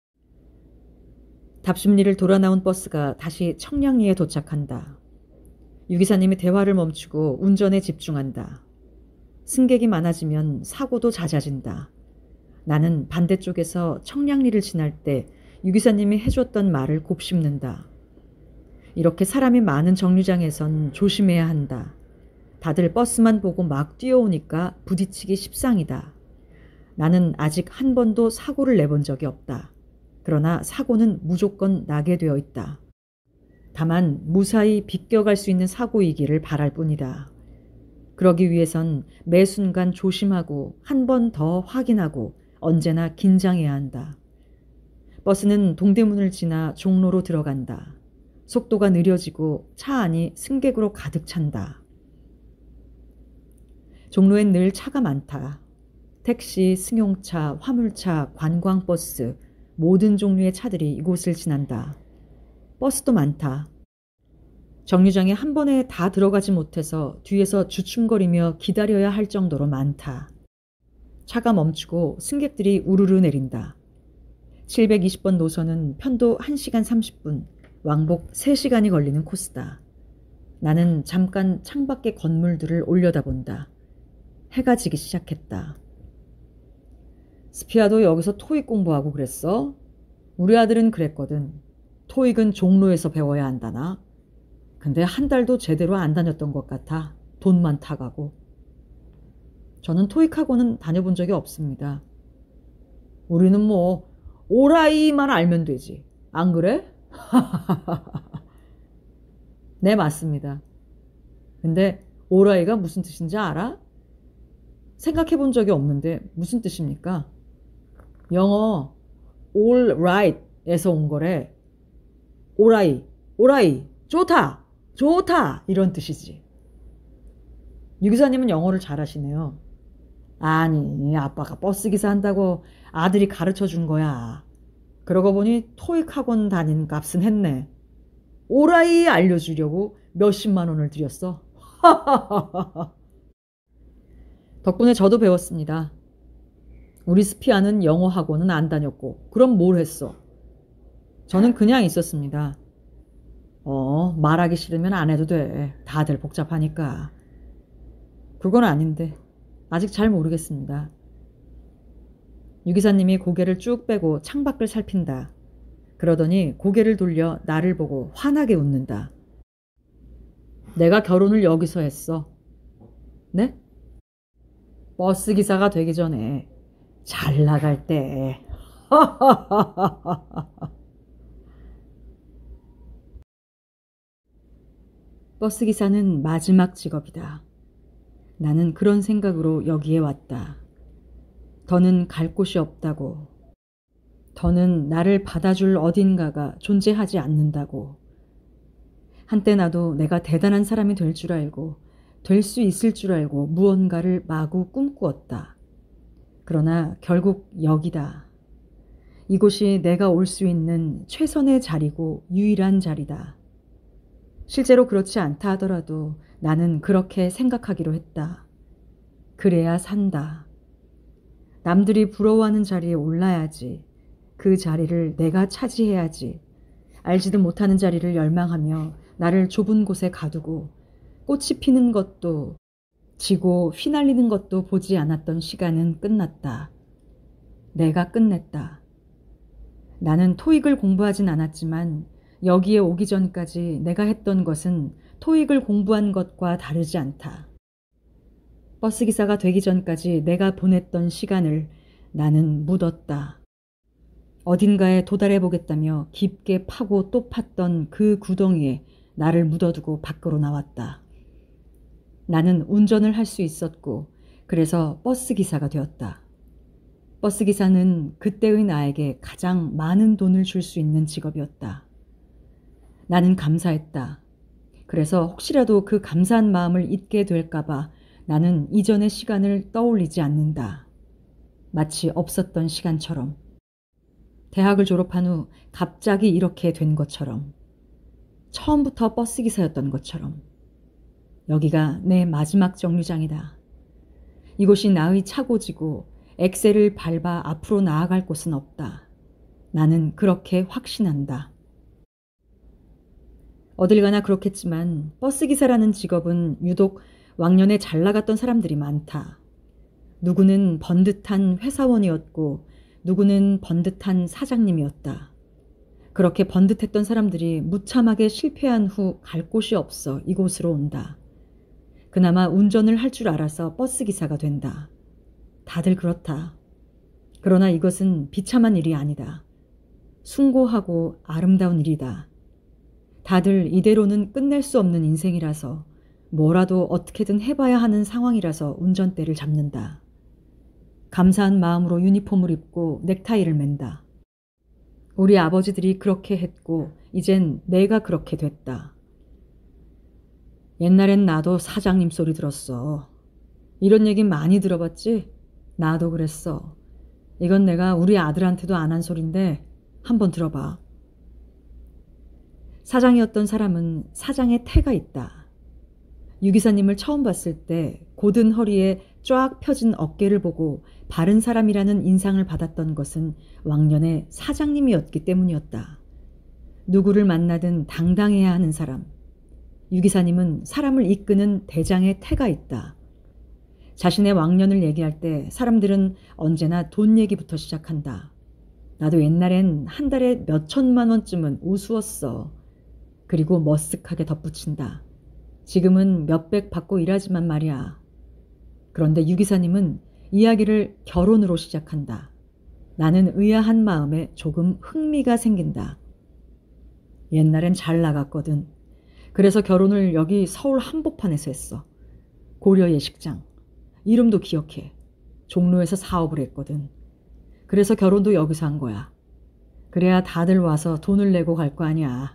답심리를 돌아 나온 버스가 다시 청량리에 도착한다. 유기사님이 대화를 멈추고 운전에 집중한다. 승객이 많아지면 사고도 잦아진다. 나는 반대쪽에서 청량리를 지날 때 유기사님이 해줬던 말을 곱씹는다. 이렇게 사람이 많은 정류장에선 조심해야 한다. 다들 버스만 보고 막 뛰어오니까 부딪히기 십상이다. 나는 아직 한 번도 사고를 내본 적이 없다. 그러나 사고는 무조건 나게 되어 있다. 다만 무사히 비껴갈 수 있는 사고이기를 바랄 뿐이다. 그러기 위해선 매 순간 조심하고 한 번 더 확인하고 언제나 긴장해야 한다. 버스는 동대문을 지나 종로로 들어간다. 속도가 느려지고 차 안이 승객으로 가득 찬다. 종로엔 늘 차가 많다. 택시, 승용차, 화물차, 관광버스 모든 종류의 차들이 이곳을 지난다. 버스도 많다. 정류장에 한 번에 다 들어가지 못해서 뒤에서 주춤거리며 기다려야 할 정도로 많다. 차가 멈추고 승객들이 우르르 내린다. 칠백이십 번 노선은 편도 한 시간 삼십 분, 왕복 세 시간이 걸리는 코스다. 나는 잠깐 창밖의 건물들을 올려다본다. 해가 지기 시작했다. 스피아도 여기서 토익 공부하고 그랬어? 우리 아들은 그랬거든. 토익은 종로에서 배워야 한다나? 근데 한 달도 제대로 안 다녔던 것 같아. 돈만 타가고. 저는 토익학원은 다녀본 적이 없습니다. 우리는 뭐 오라이만 알면 되지. 안 그래? 네, 맞습니다. 근데 오라이가 무슨 뜻인지 알아? 생각해 본 적이 없는데 무슨 뜻입니까? 영어 all right에서 온 거래. 오라이, 오라이, 좋다, 좋다 이런 뜻이지. 유기사님은 영어를 잘하시네요. 아니, 아빠가 버스기사 한다고 아들이 가르쳐 준 거야. 그러고 보니 토익 학원 다닌 값은 했네. 오라이 알려주려고 몇십만 원을 들였어. 덕분에 저도 배웠습니다. 우리 스피아는 영어 학원은 안 다녔고 그럼 뭘 했어? 저는 그냥 있었습니다. 어, 말하기 싫으면 안 해도 돼. 다들 복잡하니까. 그건 아닌데 아직 잘 모르겠습니다. 유기사님이 고개를 쭉 빼고 창밖을 살핀다. 그러더니 고개를 돌려 나를 보고 환하게 웃는다. 내가 결혼을 여기서 했어. 네? 버스기사가 되기 전에 잘 나갈 때. 버스기사는 마지막 직업이다. 나는 그런 생각으로 여기에 왔다. 더는 갈 곳이 없다고. 더는 나를 받아줄 어딘가가 존재하지 않는다고. 한때 나도 내가 대단한 사람이 될 줄 알고 될 수 있을 줄 알고 무언가를 마구 꿈꾸었다. 그러나 결국 여기다. 이곳이 내가 올 수 있는 최선의 자리고 유일한 자리다. 실제로 그렇지 않다 하더라도 나는 그렇게 생각하기로 했다. 그래야 산다. 남들이 부러워하는 자리에 올라야지. 그 자리를 내가 차지해야지. 알지도 못하는 자리를 열망하며 나를 좁은 곳에 가두고 꽃이 피는 것도 지고 휘날리는 것도 보지 않았던 시간은 끝났다. 내가 끝냈다. 나는 토익을 공부하진 않았지만 여기에 오기 전까지 내가 했던 것은 토익을 공부한 것과 다르지 않다. 버스기사가 되기 전까지 내가 보냈던 시간을 나는 묻었다. 어딘가에 도달해 보겠다며 깊게 파고 또 팠던 그 구덩이에 나를 묻어두고 밖으로 나왔다. 나는 운전을 할 수 있었고 그래서 버스기사가 되었다. 버스기사는 그때의 나에게 가장 많은 돈을 줄 수 있는 직업이었다. 나는 감사했다. 그래서 혹시라도 그 감사한 마음을 잊게 될까봐 나는 이전의 시간을 떠올리지 않는다. 마치 없었던 시간처럼. 대학을 졸업한 후 갑자기 이렇게 된 것처럼. 처음부터 버스기사였던 것처럼. 여기가 내 마지막 정류장이다. 이곳이 나의 차고지고 엑셀을 밟아 앞으로 나아갈 곳은 없다. 나는 그렇게 확신한다. 어딜 가나 그렇겠지만 버스기사라는 직업은 유독 왕년에 잘 나갔던 사람들이 많다. 누구는 번듯한 회사원이었고 누구는 번듯한 사장님이었다. 그렇게 번듯했던 사람들이 무참하게 실패한 후 갈 곳이 없어 이곳으로 온다. 그나마 운전을 할 줄 알아서 버스기사가 된다. 다들 그렇다. 그러나 이것은 비참한 일이 아니다. 숭고하고 아름다운 일이다. 다들 이대로는 끝낼 수 없는 인생이라서 뭐라도 어떻게든 해봐야 하는 상황이라서 운전대를 잡는다. 감사한 마음으로 유니폼을 입고 넥타이를 맨다. 우리 아버지들이 그렇게 했고 이젠 내가 그렇게 됐다. 옛날엔 나도 사장님 소리 들었어. 이런 얘기 많이 들어봤지? 나도 그랬어. 이건 내가 우리 아들한테도 안 한 소린데 한번 들어봐. 사장이었던 사람은 사장의 태가 있다. 유기사님을 처음 봤을 때 곧은 허리에 쫙 펴진 어깨를 보고 바른 사람이라는 인상을 받았던 것은 왕년의 사장님이었기 때문이었다. 누구를 만나든 당당해야 하는 사람. 유기사님은 사람을 이끄는 대장의 태가 있다. 자신의 왕년을 얘기할 때 사람들은 언제나 돈 얘기부터 시작한다. 나도 옛날엔 한 달에 몇 천만 원쯤은 우스웠어. 그리고 머쓱하게 덧붙인다. 지금은 몇백 받고 일하지만 말이야. 그런데 유기사님은 이야기를 결혼으로 시작한다. 나는 의아한 마음에 조금 흥미가 생긴다. 옛날엔 잘 나갔거든. 그래서 결혼을 여기 서울 한복판에서 했어. 고려 예식장. 이름도 기억해. 종로에서 사업을 했거든. 그래서 결혼도 여기서 한 거야. 그래야 다들 와서 돈을 내고 갈 거 아니야.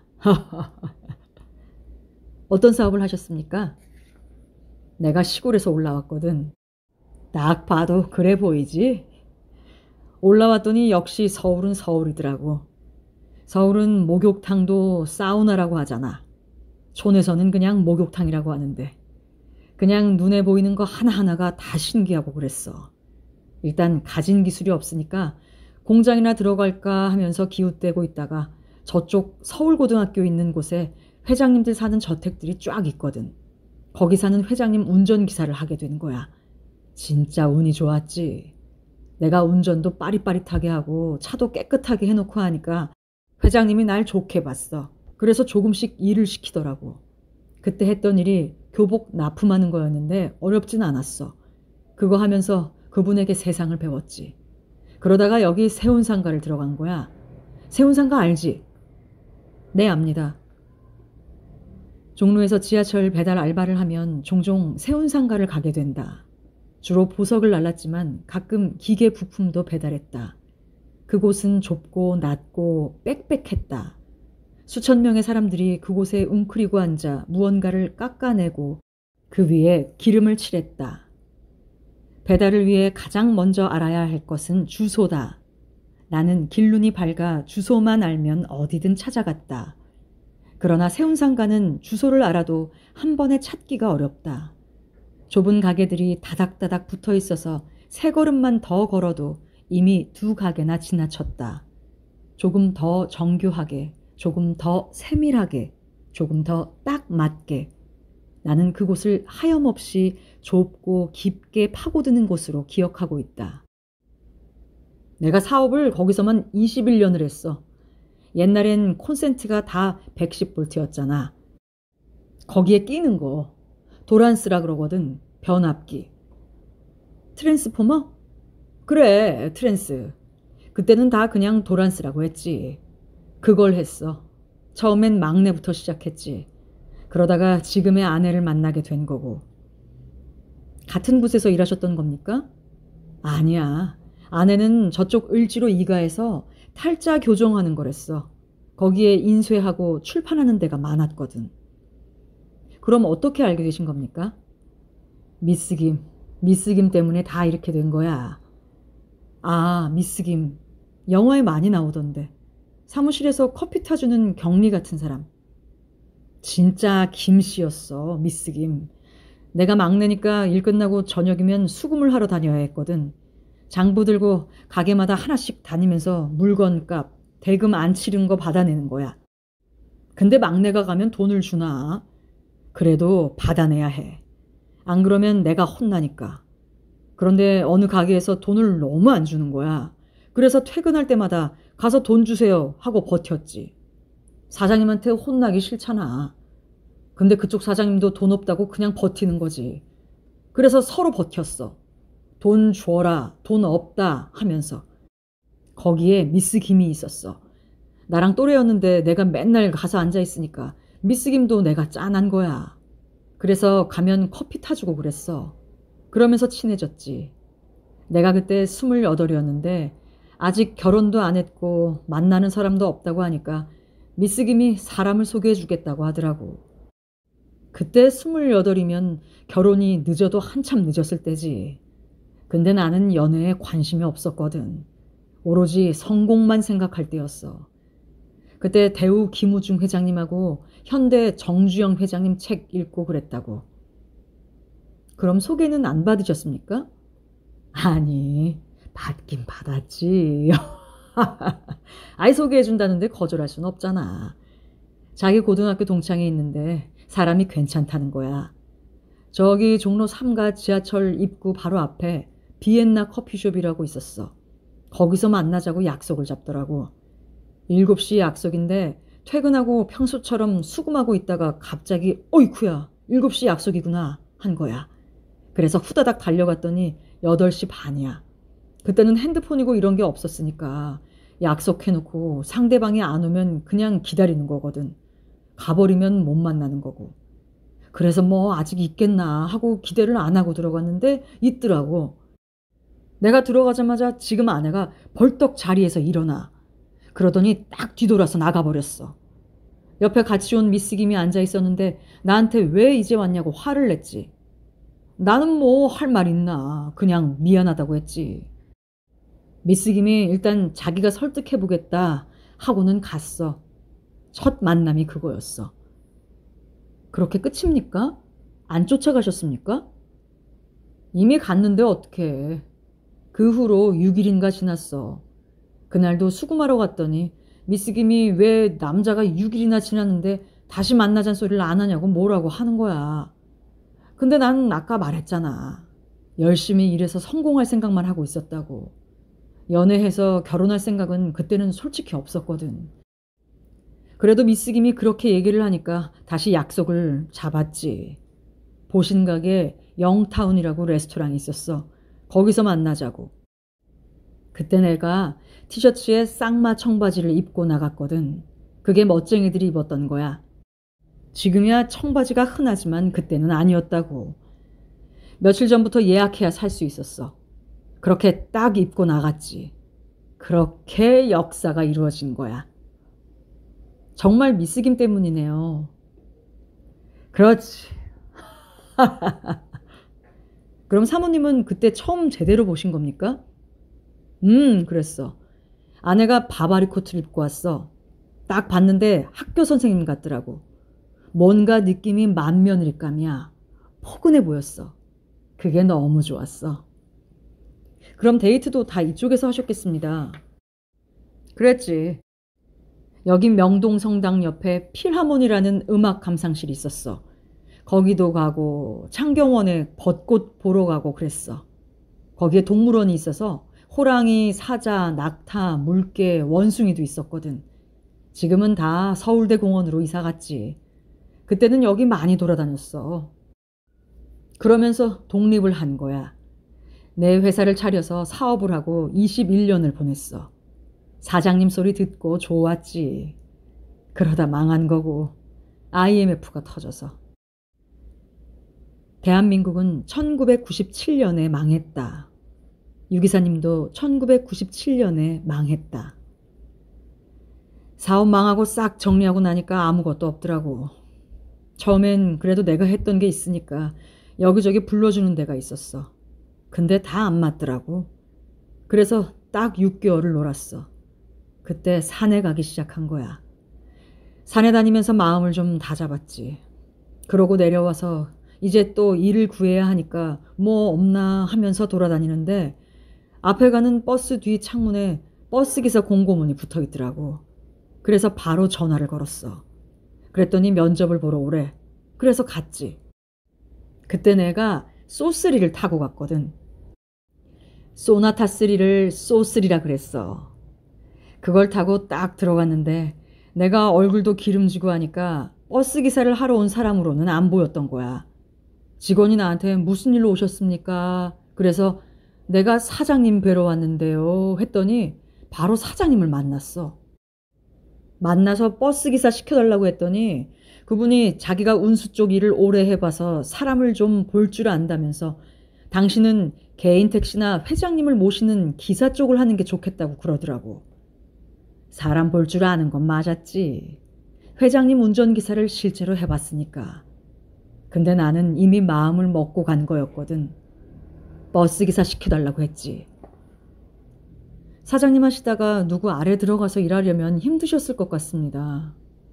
어떤 사업을 하셨습니까? 내가 시골에서 올라왔거든. 딱 봐도 그래 보이지? 올라왔더니 역시 서울은 서울이더라고. 서울은 목욕탕도 사우나라고 하잖아. 촌에서는 그냥 목욕탕이라고 하는데 그냥 눈에 보이는 거 하나하나가 다 신기하고 그랬어. 일단 가진 기술이 없으니까 공장이나 들어갈까 하면서 기웃대고 있다가 저쪽 서울고등학교 있는 곳에 회장님들 사는 저택들이 쫙 있거든. 거기 사는 회장님 운전기사를 하게 된 거야. 진짜 운이 좋았지. 내가 운전도 빠릿빠릿하게 하고 차도 깨끗하게 해놓고 하니까 회장님이 날 좋게 봤어. 그래서 조금씩 일을 시키더라고. 그때 했던 일이 교복 납품하는 거였는데 어렵진 않았어. 그거 하면서 그분에게 세상을 배웠지. 그러다가 여기 세운상가를 들어간 거야. 세운상가 알지? 네, 압니다. 종로에서 지하철 배달 알바를 하면 종종 세운상가를 가게 된다. 주로 보석을 날랐지만 가끔 기계 부품도 배달했다. 그곳은 좁고 낮고 빽빽했다. 수천 명의 사람들이 그곳에 웅크리고 앉아 무언가를 깎아내고 그 위에 기름을 칠했다. 배달을 위해 가장 먼저 알아야 할 것은 주소다. 나는 길눈이 밝아 주소만 알면 어디든 찾아갔다. 그러나 세운상가는 주소를 알아도 한 번에 찾기가 어렵다. 좁은 가게들이 다닥다닥 붙어 있어서 세 걸음만 더 걸어도 이미 두 가게나 지나쳤다. 조금 더 정교하게, 조금 더 세밀하게, 조금 더 딱 맞게 나는 그곳을 하염없이 좁고 깊게 파고드는 곳으로 기억하고 있다. 내가 사업을 거기서만 이십일 년을 했어. 옛날엔 콘센트가 다 백십 볼트였잖아. 거기에 끼는 거 도란스라 그러거든. 변압기. 트랜스포머? 그래, 트랜스. 그때는 다 그냥 도란스라고 했지. 그걸 했어. 처음엔 막내부터 시작했지. 그러다가 지금의 아내를 만나게 된 거고. 같은 곳에서 일하셨던 겁니까? 아니야. 아내는 저쪽 을지로 이가에서 탈자 교정하는 거랬어. 거기에 인쇄하고 출판하는 데가 많았거든. 그럼 어떻게 알게 되신 겁니까? 미스 김. 미스 김 때문에 다 이렇게 된 거야. 아, 미스 김. 영화에 많이 나오던데. 사무실에서 커피 타주는 경리 같은 사람. 진짜 김씨였어, 미스 김. 내가 막내니까 일 끝나고 저녁이면 수금을 하러 다녀야 했거든. 장부 들고 가게마다 하나씩 다니면서 물건값, 대금 안 치른 거 받아내는 거야. 근데 막내가 가면 돈을 주나? 그래도 받아내야 해. 안 그러면 내가 혼나니까. 그런데 어느 가게에서 돈을 너무 안 주는 거야. 그래서 퇴근할 때마다 가서 돈 주세요 하고 버텼지. 사장님한테 혼나기 싫잖아. 근데 그쪽 사장님도 돈 없다고 그냥 버티는 거지. 그래서 서로 버텼어. 돈 줘라, 돈 없다 하면서. 거기에 미스 김이 있었어. 나랑 또래였는데 내가 맨날 가서 앉아있으니까 미스 김도 내가 짠한 거야. 그래서 가면 커피 타주고 그랬어. 그러면서 친해졌지. 내가 그때 스물여덟이었는데 아직 결혼도 안 했고 만나는 사람도 없다고 하니까 미스 김이 사람을 소개해 주겠다고 하더라고. 그때 스물여덟이면 결혼이 늦어도 한참 늦었을 때지. 근데 나는 연애에 관심이 없었거든. 오로지 성공만 생각할 때였어. 그때 대우 김우중 회장님하고 현대 정주영 회장님 책 읽고 그랬다고. 그럼 소개는 안 받으셨습니까? 아니, 받긴 받았지. 아이 소개해준다는데 거절할 순 없잖아. 자기 고등학교 동창이 있는데 사람이 괜찮다는 거야. 저기 종로 삼가 지하철 입구 바로 앞에 비엔나 커피숍이라고 있었어. 거기서 만나자고 약속을 잡더라고. 일곱 시 약속인데 퇴근하고 평소처럼 수금하고 있다가 갑자기 어이쿠야 일곱 시 약속이구나 한 거야. 그래서 후다닥 달려갔더니 여덟 시 반이야. 그때는 핸드폰이고 이런 게 없었으니까 약속해놓고 상대방이 안 오면 그냥 기다리는 거거든. 가버리면 못 만나는 거고. 그래서 뭐 아직 있겠나 하고 기대를 안 하고 들어갔는데 있더라고. 내가 들어가자마자 지금 아내가 벌떡 자리에서 일어나. 그러더니 딱 뒤돌아서 나가버렸어. 옆에 같이 온 미스 김이 앉아 있었는데 나한테 왜 이제 왔냐고 화를 냈지. 나는 뭐 할 말 있나. 그냥 미안하다고 했지. 미스 김이 일단 자기가 설득해보겠다 하고는 갔어. 첫 만남이 그거였어. 그렇게 끝입니까? 안 쫓아가셨습니까? 이미 갔는데 어떡해. 그 후로 육 일인가 지났어. 그날도 수금하러 갔더니 미스 김이 왜 남자가 육 일이나 지났는데 다시 만나자는 소리를 안 하냐고 뭐라고 하는 거야. 근데 난 아까 말했잖아. 열심히 일해서 성공할 생각만 하고 있었다고. 연애해서 결혼할 생각은 그때는 솔직히 없었거든. 그래도 미스 김이 그렇게 얘기를 하니까 다시 약속을 잡았지. 보신각에 영타운이라고 레스토랑이 있었어. 거기서 만나자고. 그때 내가 티셔츠에 쌍마 청바지를 입고 나갔거든. 그게 멋쟁이들이 입었던 거야. 지금이야 청바지가 흔하지만 그때는 아니었다고. 며칠 전부터 예약해야 살 수 있었어. 그렇게 딱 입고 나갔지. 그렇게 역사가 이루어진 거야. 정말 미스 김 때문이네요. 그렇지. 그럼 사모님은 그때 처음 제대로 보신 겁니까? 음, 그랬어. 아내가 바바리 코트를 입고 왔어. 딱 봤는데 학교 선생님 같더라고. 뭔가 느낌이 만면일감이야. 포근해 보였어. 그게 너무 좋았어. 그럼 데이트도 다 이쪽에서 하셨겠습니다. 그랬지. 여기 명동성당 옆에 필하모니라는 음악 감상실이 있었어. 거기도 가고 창경원에 벚꽃 보러 가고 그랬어. 거기에 동물원이 있어서 호랑이, 사자, 낙타, 물개, 원숭이도 있었거든. 지금은 다 서울대 공원으로 이사 갔지. 그때는 여기 많이 돌아다녔어. 그러면서 독립을 한 거야. 내 회사를 차려서 사업을 하고 이십일 년을 보냈어. 사장님 소리 듣고 좋았지. 그러다 망한 거고 아이엠에프가 터져서. 대한민국은 천구백구십칠 년에 망했다. 유기사님도 천구백구십칠 년에 망했다. 사업 망하고 싹 정리하고 나니까 아무것도 없더라고. 처음엔 그래도 내가 했던 게 있으니까 여기저기 불러주는 데가 있었어. 근데 다 안 맞더라고. 그래서 딱 육 개월을 놀았어. 그때 산에 가기 시작한 거야. 산에 다니면서 마음을 좀 다잡았지. 그러고 내려와서 이제 또 일을 구해야 하니까 뭐 없나 하면서 돌아다니는데 앞에 가는 버스 뒤 창문에 버스기사 공고문이 붙어 있더라고. 그래서 바로 전화를 걸었어. 그랬더니 면접을 보러 오래. 그래서 갔지. 그때 내가 쏘쓰리를 타고 갔거든. 소나타 쓰리를 쏘쓰리라 그랬어. 그걸 타고 딱 들어갔는데 내가 얼굴도 기름지고 하니까 버스기사를 하러 온 사람으로는 안 보였던 거야. 직원이 나한테 무슨 일로 오셨습니까? 그래서 내가 사장님 뵈러 왔는데요 했더니 바로 사장님을 만났어. 만나서 버스기사 시켜달라고 했더니 그분이 자기가 운수 쪽 일을 오래 해봐서 사람을 좀 볼 줄 안다면서 당신은 개인 택시나 회장님을 모시는 기사 쪽을 하는 게 좋겠다고 그러더라고. 사람 볼 줄 아는 건 맞았지. 회장님 운전기사를 실제로 해봤으니까. 근데 나는 이미 마음을 먹고 간 거였거든. 버스기사 시켜달라고 했지. 사장님 하시다가 누구 아래 들어가서 일하려면 힘드셨을 것 같습니다.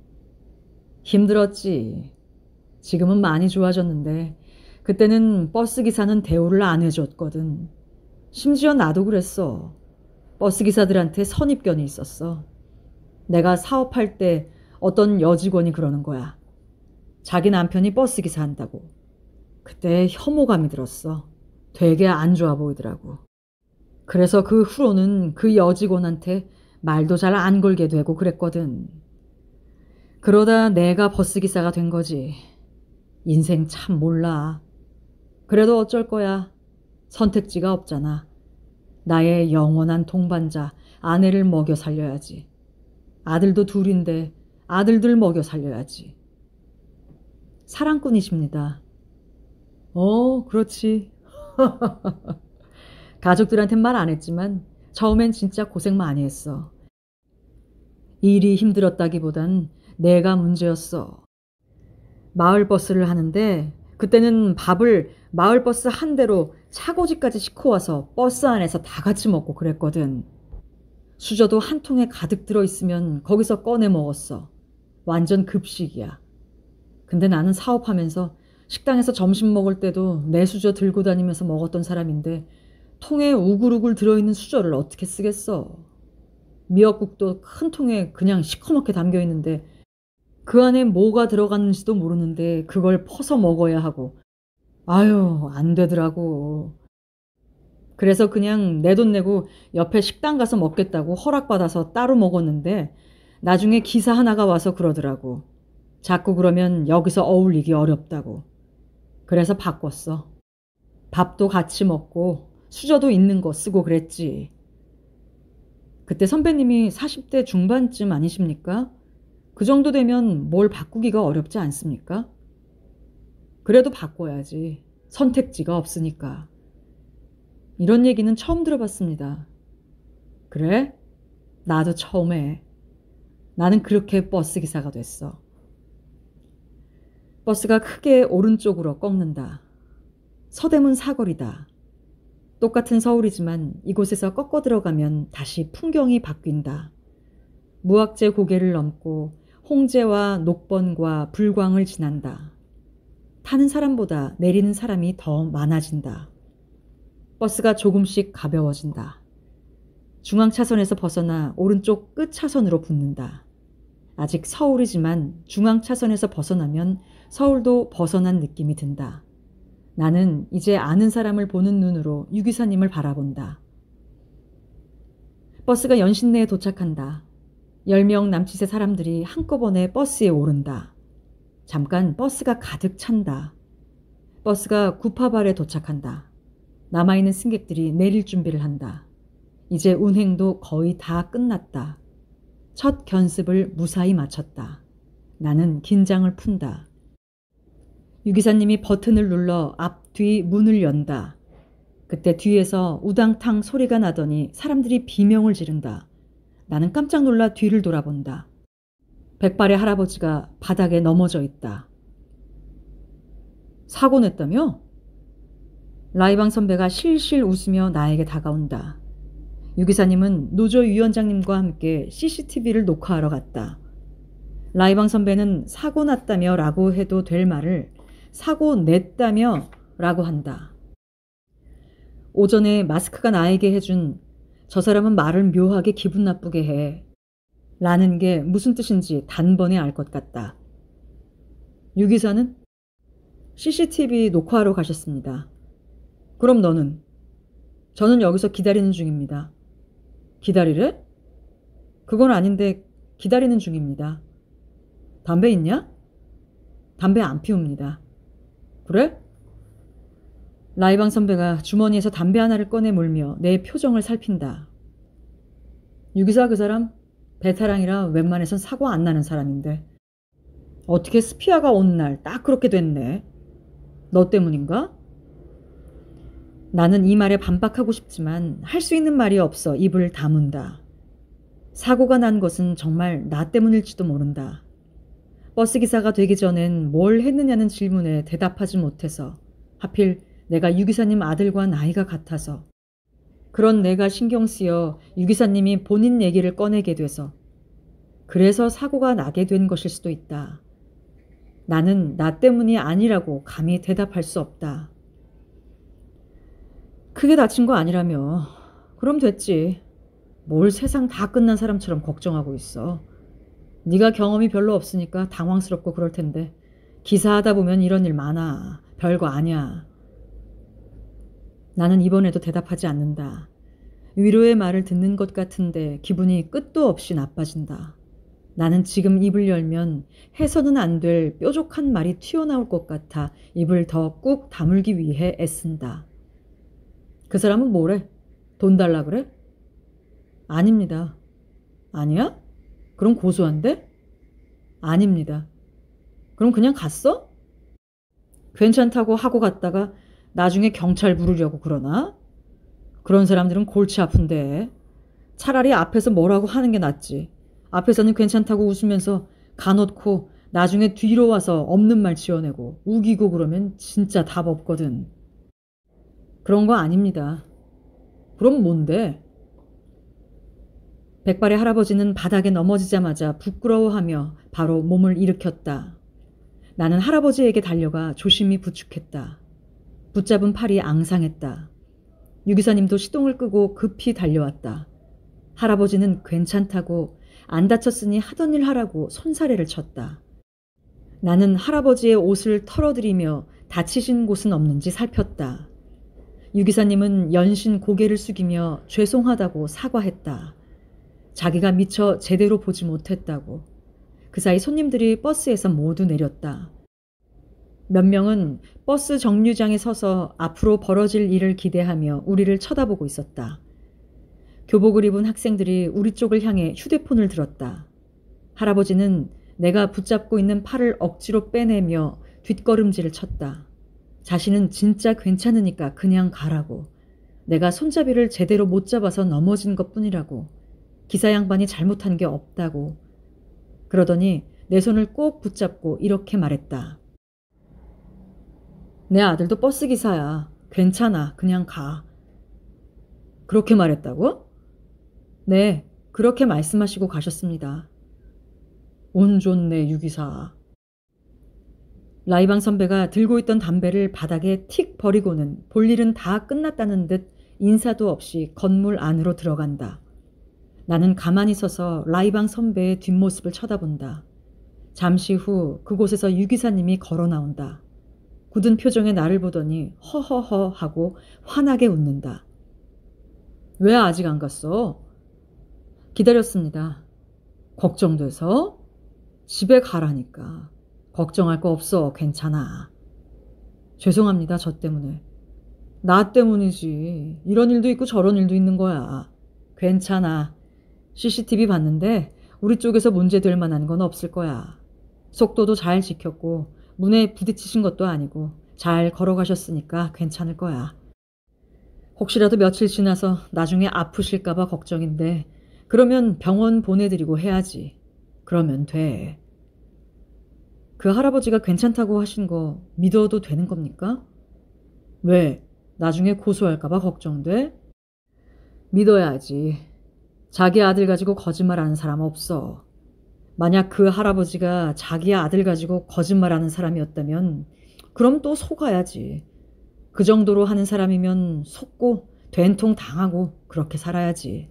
힘들었지. 지금은 많이 좋아졌는데 그때는 버스기사는 대우를 안 해줬거든. 심지어 나도 그랬어. 버스기사들한테 선입견이 있었어. 내가 사업할 때 어떤 여직원이 그러는 거야. 자기 남편이 버스기사 한다고. 그때 혐오감이 들었어. 되게 안 좋아 보이더라고. 그래서 그 후로는 그 여직원한테 말도 잘 안 걸게 되고 그랬거든. 그러다 내가 버스기사가 된 거지. 인생 참 몰라. 그래도 어쩔 거야. 선택지가 없잖아. 나의 영원한 동반자, 아내를 먹여 살려야지. 아들도 둘인데 아들들 먹여 살려야지. 사랑꾼이십니다. 어, 그렇지. 가족들한텐 말 안 했지만 처음엔 진짜 고생 많이 했어. 일이 힘들었다기보단 내가 문제였어. 마을버스를 하는데 그때는 밥을 마을버스 한 대로 차고지까지 싣고 와서 버스 안에서 다 같이 먹고 그랬거든. 수저도 한 통에 가득 들어있으면 거기서 꺼내 먹었어. 완전 급식이야. 근데 나는 사업하면서 식당에서 점심 먹을 때도 내 수저 들고 다니면서 먹었던 사람인데 통에 우글우글 들어있는 수저를 어떻게 쓰겠어. 미역국도 큰 통에 그냥 시커멓게 담겨있는데 그 안에 뭐가 들어갔는지도 모르는데 그걸 퍼서 먹어야 하고. 아유, 안 되더라고. 그래서 그냥 내 돈 내고 옆에 식당 가서 먹겠다고 허락받아서 따로 먹었는데 나중에 기사 하나가 와서 그러더라고. 자꾸 그러면 여기서 어울리기 어렵다고. 그래서 바꿨어. 밥도 같이 먹고 수저도 있는 거 쓰고 그랬지. 그때 선배님이 사십 대 중반쯤 아니십니까? 그 정도 되면 뭘 바꾸기가 어렵지 않습니까? 그래도 바꿔야지. 선택지가 없으니까. 이런 얘기는 처음 들어봤습니다. 그래? 나도 처음 해. 나는 그렇게 버스기사가 됐어. 버스가 크게 오른쪽으로 꺾는다. 서대문 사거리다. 똑같은 서울이지만 이곳에서 꺾어 들어가면 다시 풍경이 바뀐다. 무악재 고개를 넘고 홍제와 녹번과 불광을 지난다. 타는 사람보다 내리는 사람이 더 많아진다. 버스가 조금씩 가벼워진다. 중앙차선에서 벗어나 오른쪽 끝 차선으로 붙는다. 아직 서울이지만 중앙차선에서 벗어나면 서울도 벗어난 느낌이 든다. 나는 이제 아는 사람을 보는 눈으로 유기사님을 바라본다. 버스가 연신내에 도착한다. 열 명 남짓의 사람들이 한꺼번에 버스에 오른다. 잠깐 버스가 가득 찬다. 버스가 구파발에 도착한다. 남아있는 승객들이 내릴 준비를 한다. 이제 운행도 거의 다 끝났다. 첫 견습을 무사히 마쳤다. 나는 긴장을 푼다. 유기사님이 버튼을 눌러 앞, 뒤 문을 연다. 그때 뒤에서 우당탕 소리가 나더니 사람들이 비명을 지른다. 나는 깜짝 놀라 뒤를 돌아본다. 백발의 할아버지가 바닥에 넘어져 있다. 사고 냈다며? 라이방 선배가 실실 웃으며 나에게 다가온다. 유기사님은 노조위원장님과 함께 씨씨티비를 녹화하러 갔다. 라이방 선배는 사고 났다며 라고 해도 될 말을 사고 냈다며 라고 한다. 오전에 마스크가 나에게 해준 저 사람은 말을 묘하게 기분 나쁘게 해 라는 게 무슨 뜻인지 단번에 알 것 같다. 유기사는? 씨씨티비 녹화하러 가셨습니다. 그럼 너는? 저는 여기서 기다리는 중입니다. 기다리래? 그건 아닌데 기다리는 중입니다. 담배 있냐? 담배 안 피웁니다. 그래? 라이방 선배가 주머니에서 담배 하나를 꺼내 물며 내 표정을 살핀다. 유기사 그 사람? 베테랑이라 웬만해선 사고 안 나는 사람인데 어떻게 스피아가 온 날 딱 그렇게 됐네. 너 때문인가? 나는 이 말에 반박하고 싶지만 할 수 있는 말이 없어 입을 다문다. 사고가 난 것은 정말 나 때문일지도 모른다. 버스기사가 되기 전엔 뭘 했느냐는 질문에 대답하지 못해서 하필 내가 유기사님 아들과 나이가 같아서 그런 내가 신경 쓰여 유기사님이 본인 얘기를 꺼내게 돼서 그래서 사고가 나게 된 것일 수도 있다. 나는 나 때문이 아니라고 감히 대답할 수 없다. 크게 다친 거 아니라며. 그럼 됐지. 뭘 세상 다 끝난 사람처럼 걱정하고 있어. 네가 경험이 별로 없으니까 당황스럽고 그럴 텐데 기사하다 보면 이런 일 많아. 별거 아니야. 나는 이번에도 대답하지 않는다. 위로의 말을 듣는 것 같은데 기분이 끝도 없이 나빠진다. 나는 지금 입을 열면 해서는 안 될 뾰족한 말이 튀어나올 것 같아 입을 더 꾹 다물기 위해 애쓴다. 그 사람은 뭐래? 돈 달라 그래? 아닙니다. 아니야? 그럼 고소한대? 아닙니다. 그럼 그냥 갔어? 괜찮다고 하고 갔다가 나중에 경찰 부르려고 그러나? 그런 사람들은 골치 아픈데 차라리 앞에서 뭐라고 하는 게 낫지. 앞에서는 괜찮다고 웃으면서 가놓고 나중에 뒤로 와서 없는 말 지어내고 우기고 그러면 진짜 답 없거든. 그런 거 아닙니다. 그럼 뭔데? 백발의 할아버지는 바닥에 넘어지자마자 부끄러워하며 바로 몸을 일으켰다. 나는 할아버지에게 달려가 조심히 부축했다. 붙잡은 팔이 앙상했다. 유기사님도 시동을 끄고 급히 달려왔다. 할아버지는 괜찮다고 안 다쳤으니 하던 일 하라고 손사래를 쳤다. 나는 할아버지의 옷을 털어들이며 다치신 곳은 없는지 살폈다. 유기사님은 연신 고개를 숙이며 죄송하다고 사과했다. 자기가 미처 제대로 보지 못했다고. 그 사이 손님들이 버스에서 모두 내렸다. 몇 명은 버스 정류장에 서서 앞으로 벌어질 일을 기대하며 우리를 쳐다보고 있었다. 교복을 입은 학생들이 우리 쪽을 향해 휴대폰을 들었다. 할아버지는 내가 붙잡고 있는 팔을 억지로 빼내며 뒷걸음질을 쳤다. 자신은 진짜 괜찮으니까 그냥 가라고. 내가 손잡이를 제대로 못 잡아서 넘어진 것뿐이라고. 기사 양반이 잘못한 게 없다고. 그러더니 내 손을 꼭 붙잡고 이렇게 말했다. 내 아들도 버스 기사야. 괜찮아. 그냥 가. 그렇게 말했다고? 네, 그렇게 말씀하시고 가셨습니다. 운 좋네, 유기사. 라이방 선배가 들고 있던 담배를 바닥에 틱 버리고는 볼일은 다 끝났다는 듯 인사도 없이 건물 안으로 들어간다. 나는 가만히 서서 라이방 선배의 뒷모습을 쳐다본다. 잠시 후 그곳에서 유기사님이 걸어 나온다. 굳은 표정의 나를 보더니 허허허 하고 환하게 웃는다. 왜 아직 안 갔어? 기다렸습니다. 걱정돼서? 집에 가라니까. 걱정할 거 없어. 괜찮아. 죄송합니다. 저 때문에. 나 때문이지. 이런 일도 있고 저런 일도 있는 거야. 괜찮아. 씨씨티비 봤는데 우리 쪽에서 문제될 만한 건 없을 거야. 속도도 잘 지켰고 문에 부딪히신 것도 아니고 잘 걸어가셨으니까 괜찮을 거야. 혹시라도 며칠 지나서 나중에 아프실까 봐 걱정인데 그러면 병원 보내드리고 해야지. 그러면 돼. 그 할아버지가 괜찮다고 하신 거 믿어도 되는 겁니까? 왜? 나중에 고소할까 봐 걱정돼? 믿어야지. 자기 아들 가지고 거짓말하는 사람 없어. 만약 그 할아버지가 자기 아들 가지고 거짓말하는 사람이었다면 그럼 또 속아야지. 그 정도로 하는 사람이면 속고 된통 당하고 그렇게 살아야지.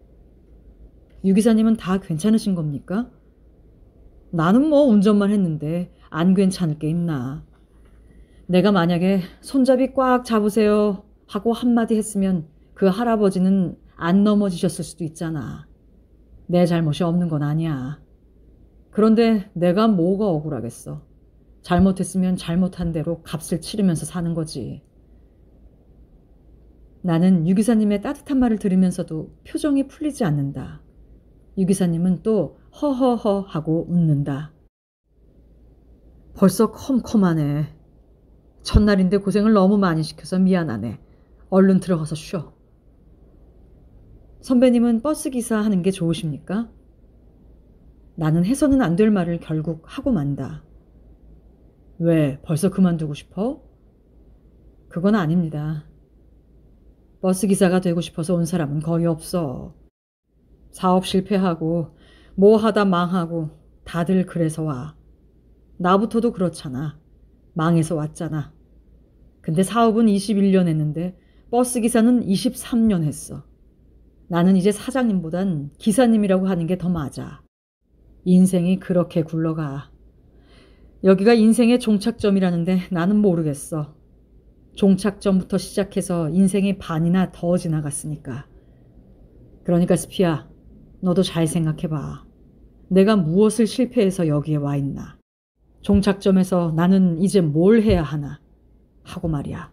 유기사님은 다 괜찮으신 겁니까? 나는 뭐 운전만 했는데 안 괜찮을 게 있나. 내가 만약에 손잡이 꽉 잡으세요 하고 한마디 했으면 그 할아버지는 안 넘어지셨을 수도 있잖아. 내 잘못이 없는 건 아니야. 그런데 내가 뭐가 억울하겠어. 잘못했으면 잘못한 대로 값을 치르면서 사는 거지. 나는 유기사님의 따뜻한 말을 들으면서도 표정이 풀리지 않는다. 유기사님은 또 허허허 하고 웃는다. 벌써 컴컴하네. 첫날인데 고생을 너무 많이 시켜서 미안하네. 얼른 들어가서 쉬어. 선배님은 버스기사 하는 게 좋으십니까? 나는 해서는 안 될 말을 결국 하고 만다. 왜 벌써 그만두고 싶어? 그건 아닙니다. 버스기사가 되고 싶어서 온 사람은 거의 없어. 사업 실패하고 뭐 하다 망하고 다들 그래서 와. 나부터도 그렇잖아. 망해서 왔잖아. 근데 사업은 이십일 년 했는데 버스기사는 이십삼 년 했어. 나는 이제 사장님보단 기사님이라고 하는 게 더 맞아. 인생이 그렇게 굴러가. 여기가 인생의 종착점이라는데 나는 모르겠어. 종착점부터 시작해서 인생의 반이나 더 지나갔으니까. 그러니까 스피야, 너도 잘 생각해봐. 내가 무엇을 실패해서 여기에 와 있나. 종착점에서 나는 이제 뭘 해야 하나 하고 말이야.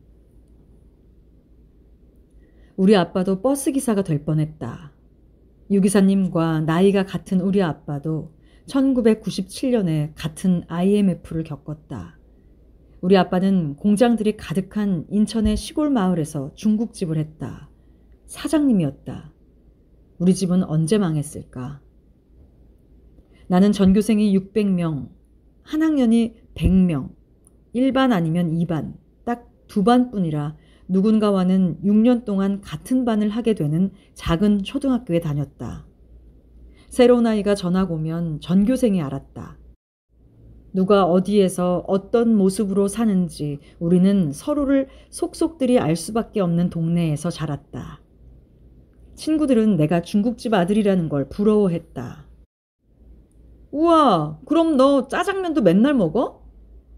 우리 아빠도 버스기사가 될 뻔했다. 유기사님과 나이가 같은 우리 아빠도 천구백구십칠 년에 같은 아이엠에프를 겪었다. 우리 아빠는 공장들이 가득한 인천의 시골 마을에서 중국집을 했다. 사장님이었다. 우리 집은 언제 망했을까? 나는 전교생이 육백 명, 한 학년이 백 명, 일 반 아니면 이 반, 딱 두 반뿐이라 누군가와는 육 년 동안 같은 반을 하게 되는 작은 초등학교에 다녔다. 새로운 아이가 전학 오면 전교생이 알았다. 누가 어디에서 어떤 모습으로 사는지 우리는 서로를 속속들이 알 수밖에 없는 동네에서 자랐다. 친구들은 내가 중국집 아들이라는 걸 부러워했다. 우와, 그럼 너 짜장면도 맨날 먹어?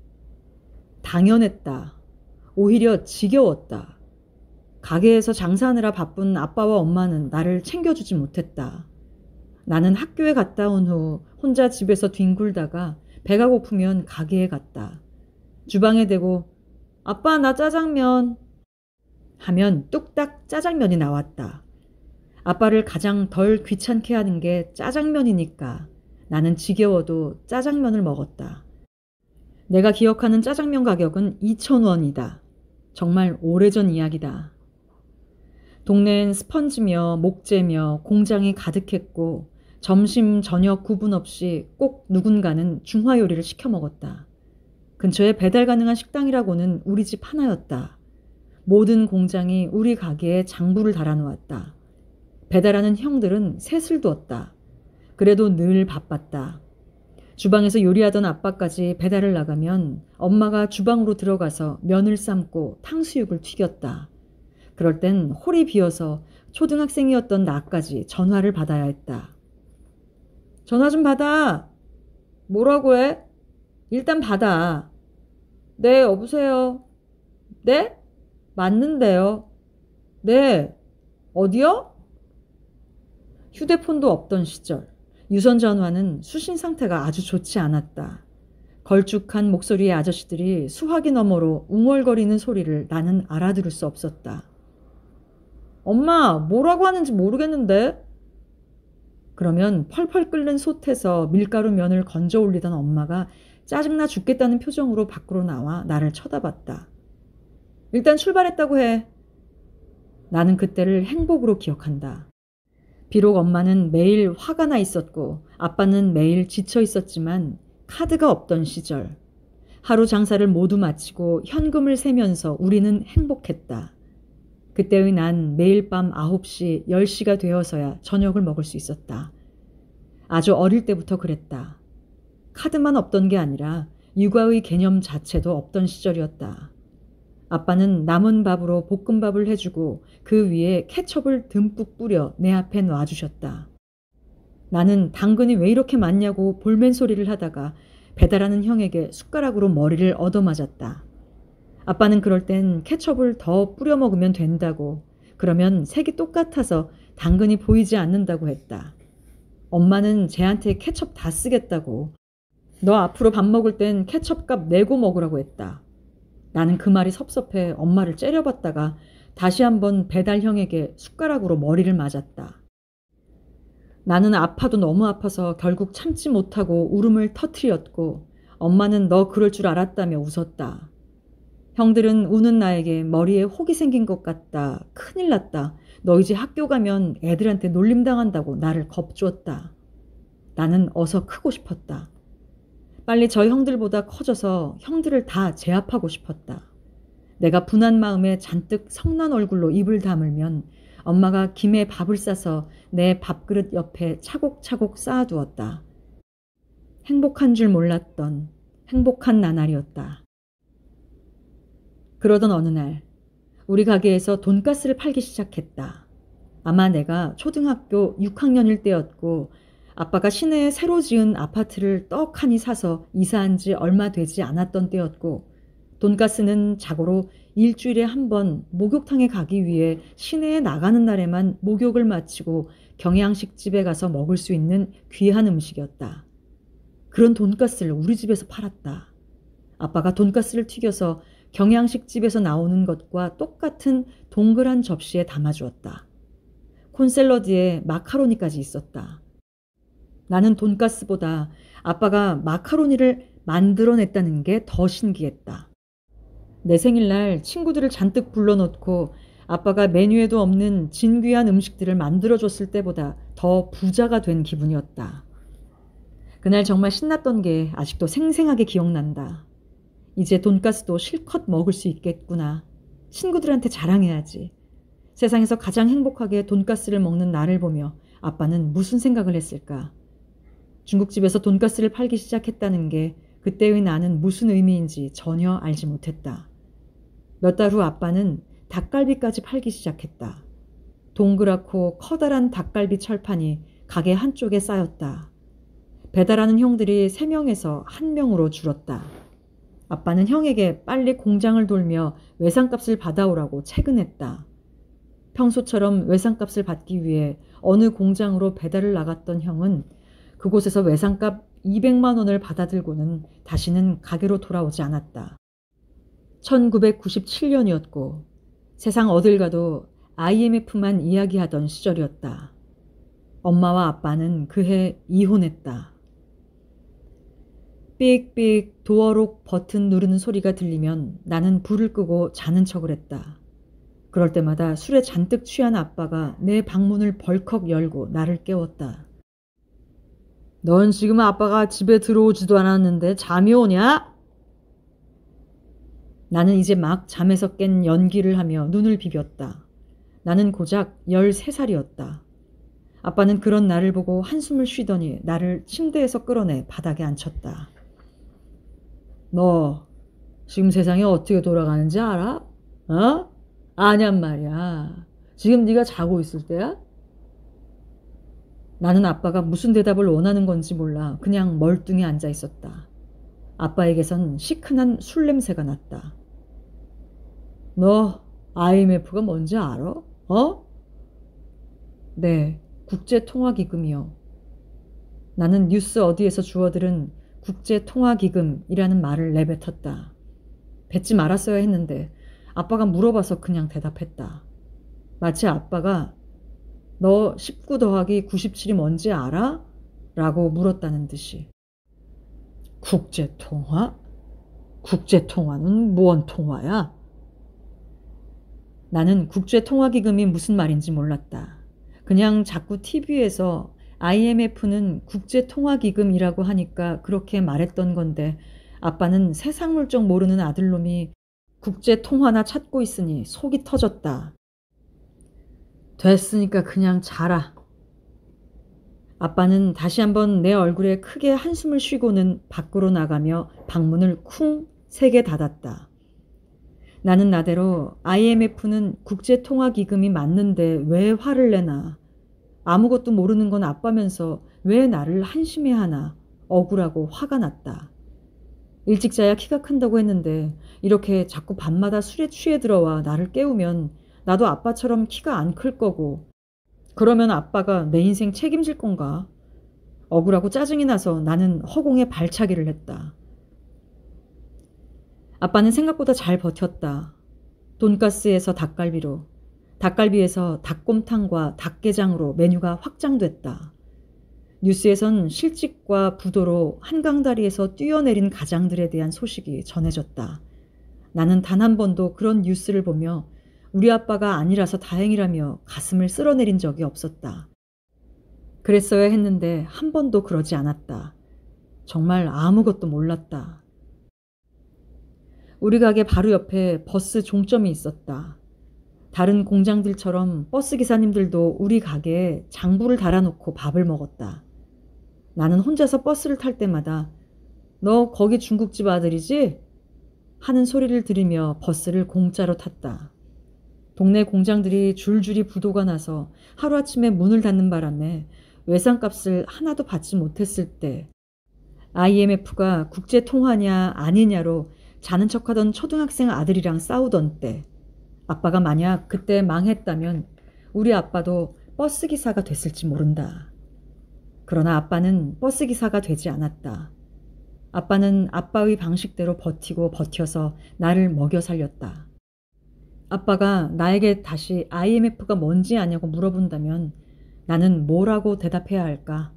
당연했다. 오히려 지겨웠다. 가게에서 장사하느라 바쁜 아빠와 엄마는 나를 챙겨주지 못했다. 나는 학교에 갔다 온 후 혼자 집에서 뒹굴다가 배가 고프면 가게에 갔다. 주방에 대고 아빠 나 짜장면 하면 뚝딱 짜장면이 나왔다. 아빠를 가장 덜 귀찮게 하는 게 짜장면이니까 나는 지겨워도 짜장면을 먹었다. 내가 기억하는 짜장면 가격은 이천 원이다. 정말 오래전 이야기다. 동네엔 스펀지며 목재며 공장이 가득했고 점심 저녁 구분 없이 꼭 누군가는 중화요리를 시켜 먹었다. 근처에 배달 가능한 식당이라고는 우리 집 하나였다. 모든 공장이 우리 가게에 장부를 달아놓았다. 배달하는 형들은 셋을 두었다. 그래도 늘 바빴다. 주방에서 요리하던 아빠까지 배달을 나가면 엄마가 주방으로 들어가서 면을 삶고 탕수육을 튀겼다. 그럴 땐 홀이 비어서 초등학생이었던 나까지 전화를 받아야 했다. 전화 좀 받아. 뭐라고 해? 일단 받아. 네, 여보세요. 네? 맞는데요. 네. 어디요? 휴대폰도 없던 시절, 유선 전화는 수신 상태가 아주 좋지 않았다. 걸쭉한 목소리의 아저씨들이 수화기 너머로 웅얼거리는 소리를 나는 알아들을 수 없었다. 엄마, 뭐라고 하는지 모르겠는데? 그러면 펄펄 끓는 솥에서 밀가루 면을 건져 올리던 엄마가 짜증나 죽겠다는 표정으로 밖으로 나와 나를 쳐다봤다. 일단 출발했다고 해. 나는 그때를 행복으로 기억한다. 비록 엄마는 매일 화가 나 있었고 아빠는 매일 지쳐 있었지만 카드가 없던 시절, 하루 장사를 모두 마치고 현금을 세면서 우리는 행복했다. 그때의 난 매일 밤 아홉 시, 열 시가 되어서야 저녁을 먹을 수 있었다. 아주 어릴 때부터 그랬다. 카드만 없던 게 아니라 육아의 개념 자체도 없던 시절이었다. 아빠는 남은 밥으로 볶음밥을 해주고 그 위에 케첩을 듬뿍 뿌려 내 앞에 놔주셨다. 나는 당근이 왜 이렇게 많냐고 볼멘 소리를 하다가 배달하는 형에게 숟가락으로 머리를 얻어맞았다. 아빠는 그럴 땐 케첩을 더 뿌려 먹으면 된다고, 그러면 색이 똑같아서 당근이 보이지 않는다고 했다. 엄마는 쟤한테 케첩 다 쓰겠다고, 너 앞으로 밥 먹을 땐 케첩값 내고 먹으라고 했다. 나는 그 말이 섭섭해 엄마를 째려봤다가 다시 한번 배달 형에게 숟가락으로 머리를 맞았다. 나는 아파도 너무 아파서 결국 참지 못하고 울음을 터뜨렸고 엄마는 너 그럴 줄 알았다며 웃었다. 형들은 우는 나에게 머리에 혹이 생긴 것 같다. 큰일 났다. 너 이제 학교 가면 애들한테 놀림당한다고 나를 겁주었다. 나는 어서 크고 싶었다. 빨리 저 형들보다 커져서 형들을 다 제압하고 싶었다. 내가 분한 마음에 잔뜩 성난 얼굴로 입을 다물면 엄마가 김에 밥을 싸서 내 밥그릇 옆에 차곡차곡 쌓아두었다. 행복한 줄 몰랐던 행복한 나날이었다. 그러던 어느 날 우리 가게에서 돈가스를 팔기 시작했다. 아마 내가 초등학교 육 학년일 때였고 아빠가 시내에 새로 지은 아파트를 떡하니 사서 이사한 지 얼마 되지 않았던 때였고 돈가스는 자고로 일주일에 한 번 목욕탕에 가기 위해 시내에 나가는 날에만 목욕을 마치고 경양식집에 가서 먹을 수 있는 귀한 음식이었다. 그런 돈가스를 우리 집에서 팔았다. 아빠가 돈가스를 튀겨서 경양식집에서 나오는 것과 똑같은 동그란 접시에 담아주었다. 콘샐러드에 마카로니까지 있었다. 나는 돈가스보다 아빠가 마카로니를 만들어냈다는 게 더 신기했다. 내 생일날 친구들을 잔뜩 불러놓고 아빠가 메뉴에도 없는 진귀한 음식들을 만들어줬을 때보다 더 부자가 된 기분이었다. 그날 정말 신났던 게 아직도 생생하게 기억난다. 이제 돈가스도 실컷 먹을 수 있겠구나. 친구들한테 자랑해야지. 세상에서 가장 행복하게 돈가스를 먹는 나를 보며 아빠는 무슨 생각을 했을까? 중국집에서 돈가스를 팔기 시작했다는 게 그때의 나는 무슨 의미인지 전혀 알지 못했다. 몇 달 후 아빠는 닭갈비까지 팔기 시작했다. 동그랗고 커다란 닭갈비 철판이 가게 한쪽에 쌓였다. 배달하는 형들이 세 명에서 한 명으로 줄었다. 아빠는 형에게 빨리 공장을 돌며 외상값을 받아오라고 채근했다. 평소처럼 외상값을 받기 위해 어느 공장으로 배달을 나갔던 형은 그곳에서 외상값 이백만 원을 받아들고는 다시는 가게로 돌아오지 않았다. 천구백구십칠 년이었고 세상 어딜 가도 아이엠에프만 이야기하던 시절이었다. 엄마와 아빠는 그해 이혼했다. 삑삑 도어록 버튼 누르는 소리가 들리면 나는 불을 끄고 자는 척을 했다. 그럴 때마다 술에 잔뜩 취한 아빠가 내 방문을 벌컥 열고 나를 깨웠다. 넌 지금 아빠가 집에 들어오지도 않았는데 잠이 오냐? 나는 이제 막 잠에서 깬 연기를 하며 눈을 비볐다. 나는 고작 열세 살이었다. 아빠는 그런 나를 보고 한숨을 쉬더니 나를 침대에서 끌어내 바닥에 앉혔다. 너 지금 세상이 어떻게 돌아가는지 알아? 어? 아냔 말이야. 지금 네가 자고 있을 때야? 나는 아빠가 무슨 대답을 원하는 건지 몰라 그냥 멀뚱히 앉아 있었다. 아빠에게선 시큰한 술 냄새가 났다. 너 아이엠에프가 뭔지 알아? 어? 네, 국제통화기금이요. 나는 뉴스 어디에서 주워들은 국제통화기금이라는 말을 내뱉었다. 뱉지 말았어야 했는데 아빠가 물어봐서 그냥 대답했다. 마치 아빠가 너 십구 더하기 구십칠이 뭔지 알아? 라고 물었다는 듯이. 국제통화? 국제통화는 무언 통화야? 나는 국제통화기금이 무슨 말인지 몰랐다. 그냥 자꾸 티비에서 아이엠에프는 국제통화기금이라고 하니까 그렇게 말했던 건데 아빠는 세상 물정 모르는 아들놈이 국제통화나 찾고 있으니 속이 터졌다. 됐으니까 그냥 자라. 아빠는 다시 한번 내 얼굴에 크게 한숨을 쉬고는 밖으로 나가며 방문을 쿵 세게 닫았다. 나는 나대로 아이엠에프는 국제통화기금이 맞는데 왜 화를 내나. 아무것도 모르는 건 아빠면서 왜 나를 한심해하나 억울하고 화가 났다. 일찍 자야 키가 큰다고 했는데 이렇게 자꾸 밤마다 술에 취해 들어와 나를 깨우면 나도 아빠처럼 키가 안 클 거고 그러면 아빠가 내 인생 책임질 건가? 억울하고 짜증이 나서 나는 허공에 발차기를 했다. 아빠는 생각보다 잘 버텼다. 돈가스에서 닭갈비로, 닭갈비에서 닭곰탕과 닭게장으로 메뉴가 확장됐다. 뉴스에선 실직과 부도로 한강다리에서 뛰어내린 가장들에 대한 소식이 전해졌다. 나는 단 한 번도 그런 뉴스를 보며 우리 아빠가 아니라서 다행이라며 가슴을 쓸어내린 적이 없었다. 그랬어야 했는데 한 번도 그러지 않았다. 정말 아무것도 몰랐다. 우리 가게 바로 옆에 버스 종점이 있었다. 다른 공장들처럼 버스 기사님들도 우리 가게에 장부를 달아놓고 밥을 먹었다. 나는 혼자서 버스를 탈 때마다 너 거기 중국집 아들이지? 하는 소리를 들으며 버스를 공짜로 탔다. 동네 공장들이 줄줄이 부도가 나서 하루아침에 문을 닫는 바람에 외상값을 하나도 받지 못했을 때 아이엠에프가 국제통화냐 아니냐로 자는 척하던 초등학생 아들이랑 싸우던 때 아빠가 만약 그때 망했다면 우리 아빠도 버스기사가 됐을지 모른다. 그러나 아빠는 버스기사가 되지 않았다. 아빠는 아빠의 방식대로 버티고 버텨서 나를 먹여 살렸다. 아빠가 나에게 다시 아이엠에프가 뭔지 아냐고 물어본다면 나는 뭐라고 대답해야 할까?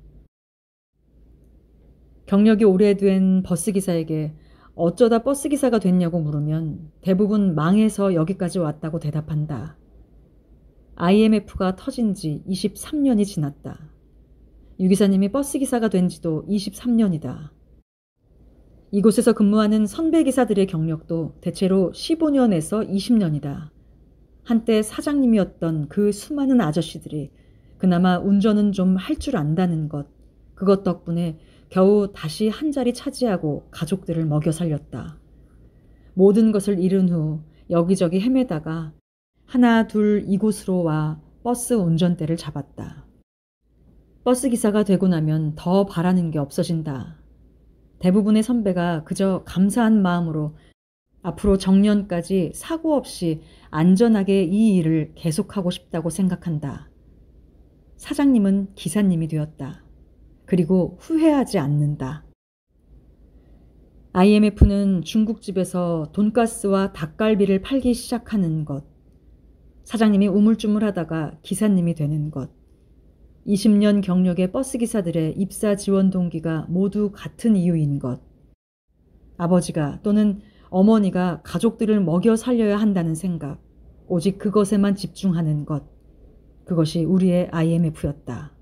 경력이 오래된 버스기사에게 어쩌다 버스기사가 됐냐고 물으면 대부분 망해서 여기까지 왔다고 대답한다. 아이엠에프가 터진 지 이십삼 년이 지났다. 유 기사님이 버스기사가 된 지도 이십삼 년이다. 이곳에서 근무하는 선배 기사들의 경력도 대체로 십오 년에서 이십 년이다. 한때 사장님이었던 그 수많은 아저씨들이 그나마 운전은 좀 할 줄 안다는 것, 그것 덕분에 겨우 다시 한 자리 차지하고 가족들을 먹여 살렸다. 모든 것을 잃은 후 여기저기 헤매다가 하나 둘 이곳으로 와 버스 운전대를 잡았다. 버스 기사가 되고 나면 더 바라는 게 없어진다. 대부분의 선배가 그저 감사한 마음으로 앞으로 정년까지 사고 없이 안전하게 이 일을 계속하고 싶다고 생각한다. 사장님은 기사님이 되었다. 그리고 후회하지 않는다. 아이엠에프는 중국집에서 돈가스와 닭갈비를 팔기 시작하는 것, 사장님이 우물쭈물하다가 기사님이 되는 것, 이십 년 경력의 버스기사들의 입사 지원 동기가 모두 같은 이유인 것, 아버지가 또는 어머니가 가족들을 먹여 살려야 한다는 생각, 오직 그것에만 집중하는 것, 그것이 우리의 아이엠에프였다.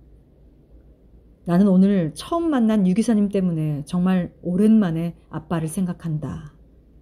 나는 오늘 처음 만난 유 기사님 때문에 정말 오랜만에 아빠를 생각한다.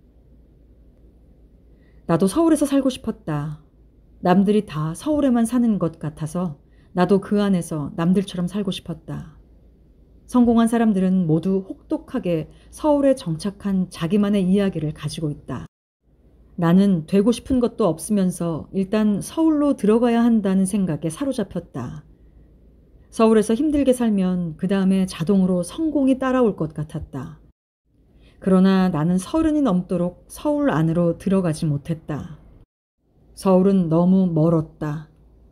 나도 서울에서 살고 싶었다. 남들이 다 서울에만 사는 것 같아서 나도 그 안에서 남들처럼 살고 싶었다. 성공한 사람들은 모두 혹독하게 서울에 정착한 자기만의 이야기를 가지고 있다. 나는 되고 싶은 것도 없으면서 일단 서울로 들어가야 한다는 생각에 사로잡혔다. 서울에서 힘들게 살면 그 다음에 자동으로 성공이 따라올 것 같았다. 그러나 나는 서른이 넘도록 서울 안으로 들어가지 못했다. 서울은 너무 멀었다.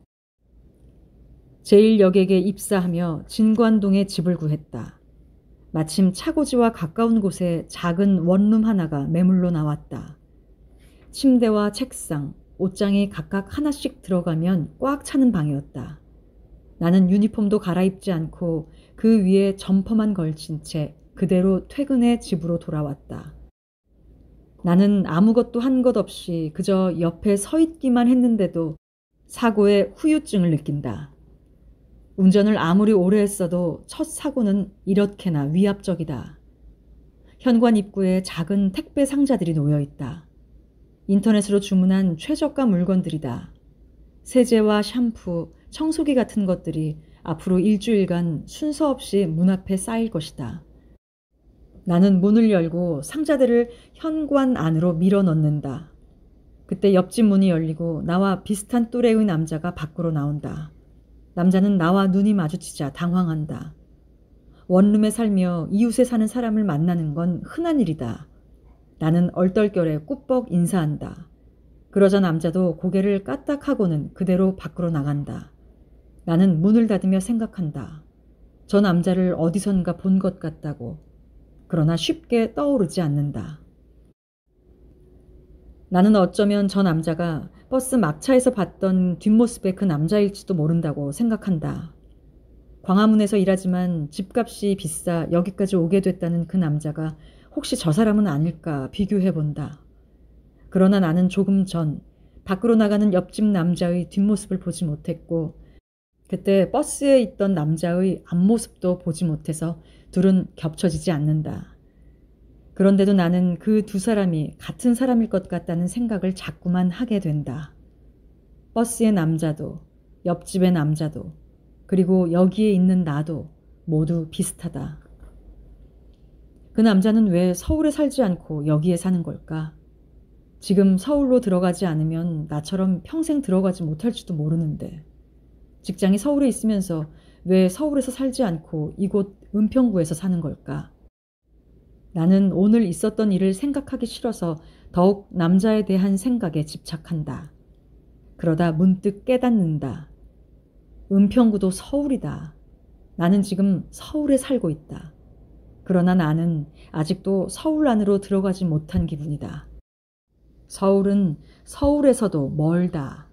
제일역에게 입사하며 진관동에 집을 구했다. 마침 차고지와 가까운 곳에 작은 원룸 하나가 매물로 나왔다. 침대와 책상, 옷장이 각각 하나씩 들어가면 꽉 차는 방이었다. 나는 유니폼도 갈아입지 않고 그 위에 점퍼만 걸친 채 그대로 퇴근해 집으로 돌아왔다. 나는 아무것도 한 것 없이 그저 옆에 서 있기만 했는데도 사고의 후유증을 느낀다. 운전을 아무리 오래 했어도 첫 사고는 이렇게나 위압적이다. 현관 입구에 작은 택배 상자들이 놓여있다. 인터넷으로 주문한 최저가 물건들이다. 세제와 샴푸, 청소기 같은 것들이 앞으로 일주일간 순서 없이 문 앞에 쌓일 것이다. 나는 문을 열고 상자들을 현관 안으로 밀어 넣는다. 그때 옆집 문이 열리고 나와 비슷한 또래의 남자가 밖으로 나온다. 남자는 나와 눈이 마주치자 당황한다. 원룸에 살며 이웃에 사는 사람을 만나는 건 흔한 일이다. 나는 얼떨결에 꾸벅 인사한다. 그러자 남자도 고개를 까딱하고는 그대로 밖으로 나간다. 나는 문을 닫으며 생각한다. 저 남자를 어디선가 본 것 같다고. 그러나 쉽게 떠오르지 않는다. 나는 어쩌면 저 남자가 버스 막차에서 봤던 뒷모습의 그 남자일지도 모른다고 생각한다. 광화문에서 일하지만 집값이 비싸 여기까지 오게 됐다는 그 남자가 혹시 저 사람은 아닐까 비교해본다. 그러나 나는 조금 전 밖으로 나가는 옆집 남자의 뒷모습을 보지 못했고 그때 버스에 있던 남자의 앞모습도 보지 못해서 둘은 겹쳐지지 않는다. 그런데도 나는 그 두 사람이 같은 사람일 것 같다는 생각을 자꾸만 하게 된다. 버스의 남자도 옆집의 남자도 그리고 여기에 있는 나도 모두 비슷하다. 그 남자는 왜 서울에 살지 않고 여기에 사는 걸까? 지금 서울로 들어가지 않으면 나처럼 평생 들어가지 못할지도 모르는데 직장이 서울에 있으면서 왜 서울에서 살지 않고 이곳 은평구에서 사는 걸까? 나는 오늘 있었던 일을 생각하기 싫어서 더욱 남자에 대한 생각에 집착한다. 그러다 문득 깨닫는다. 은평구도 서울이다. 나는 지금 서울에 살고 있다. 그러나 나는 아직도 서울 안으로 들어가지 못한 기분이다. 서울은 서울에서도 멀다.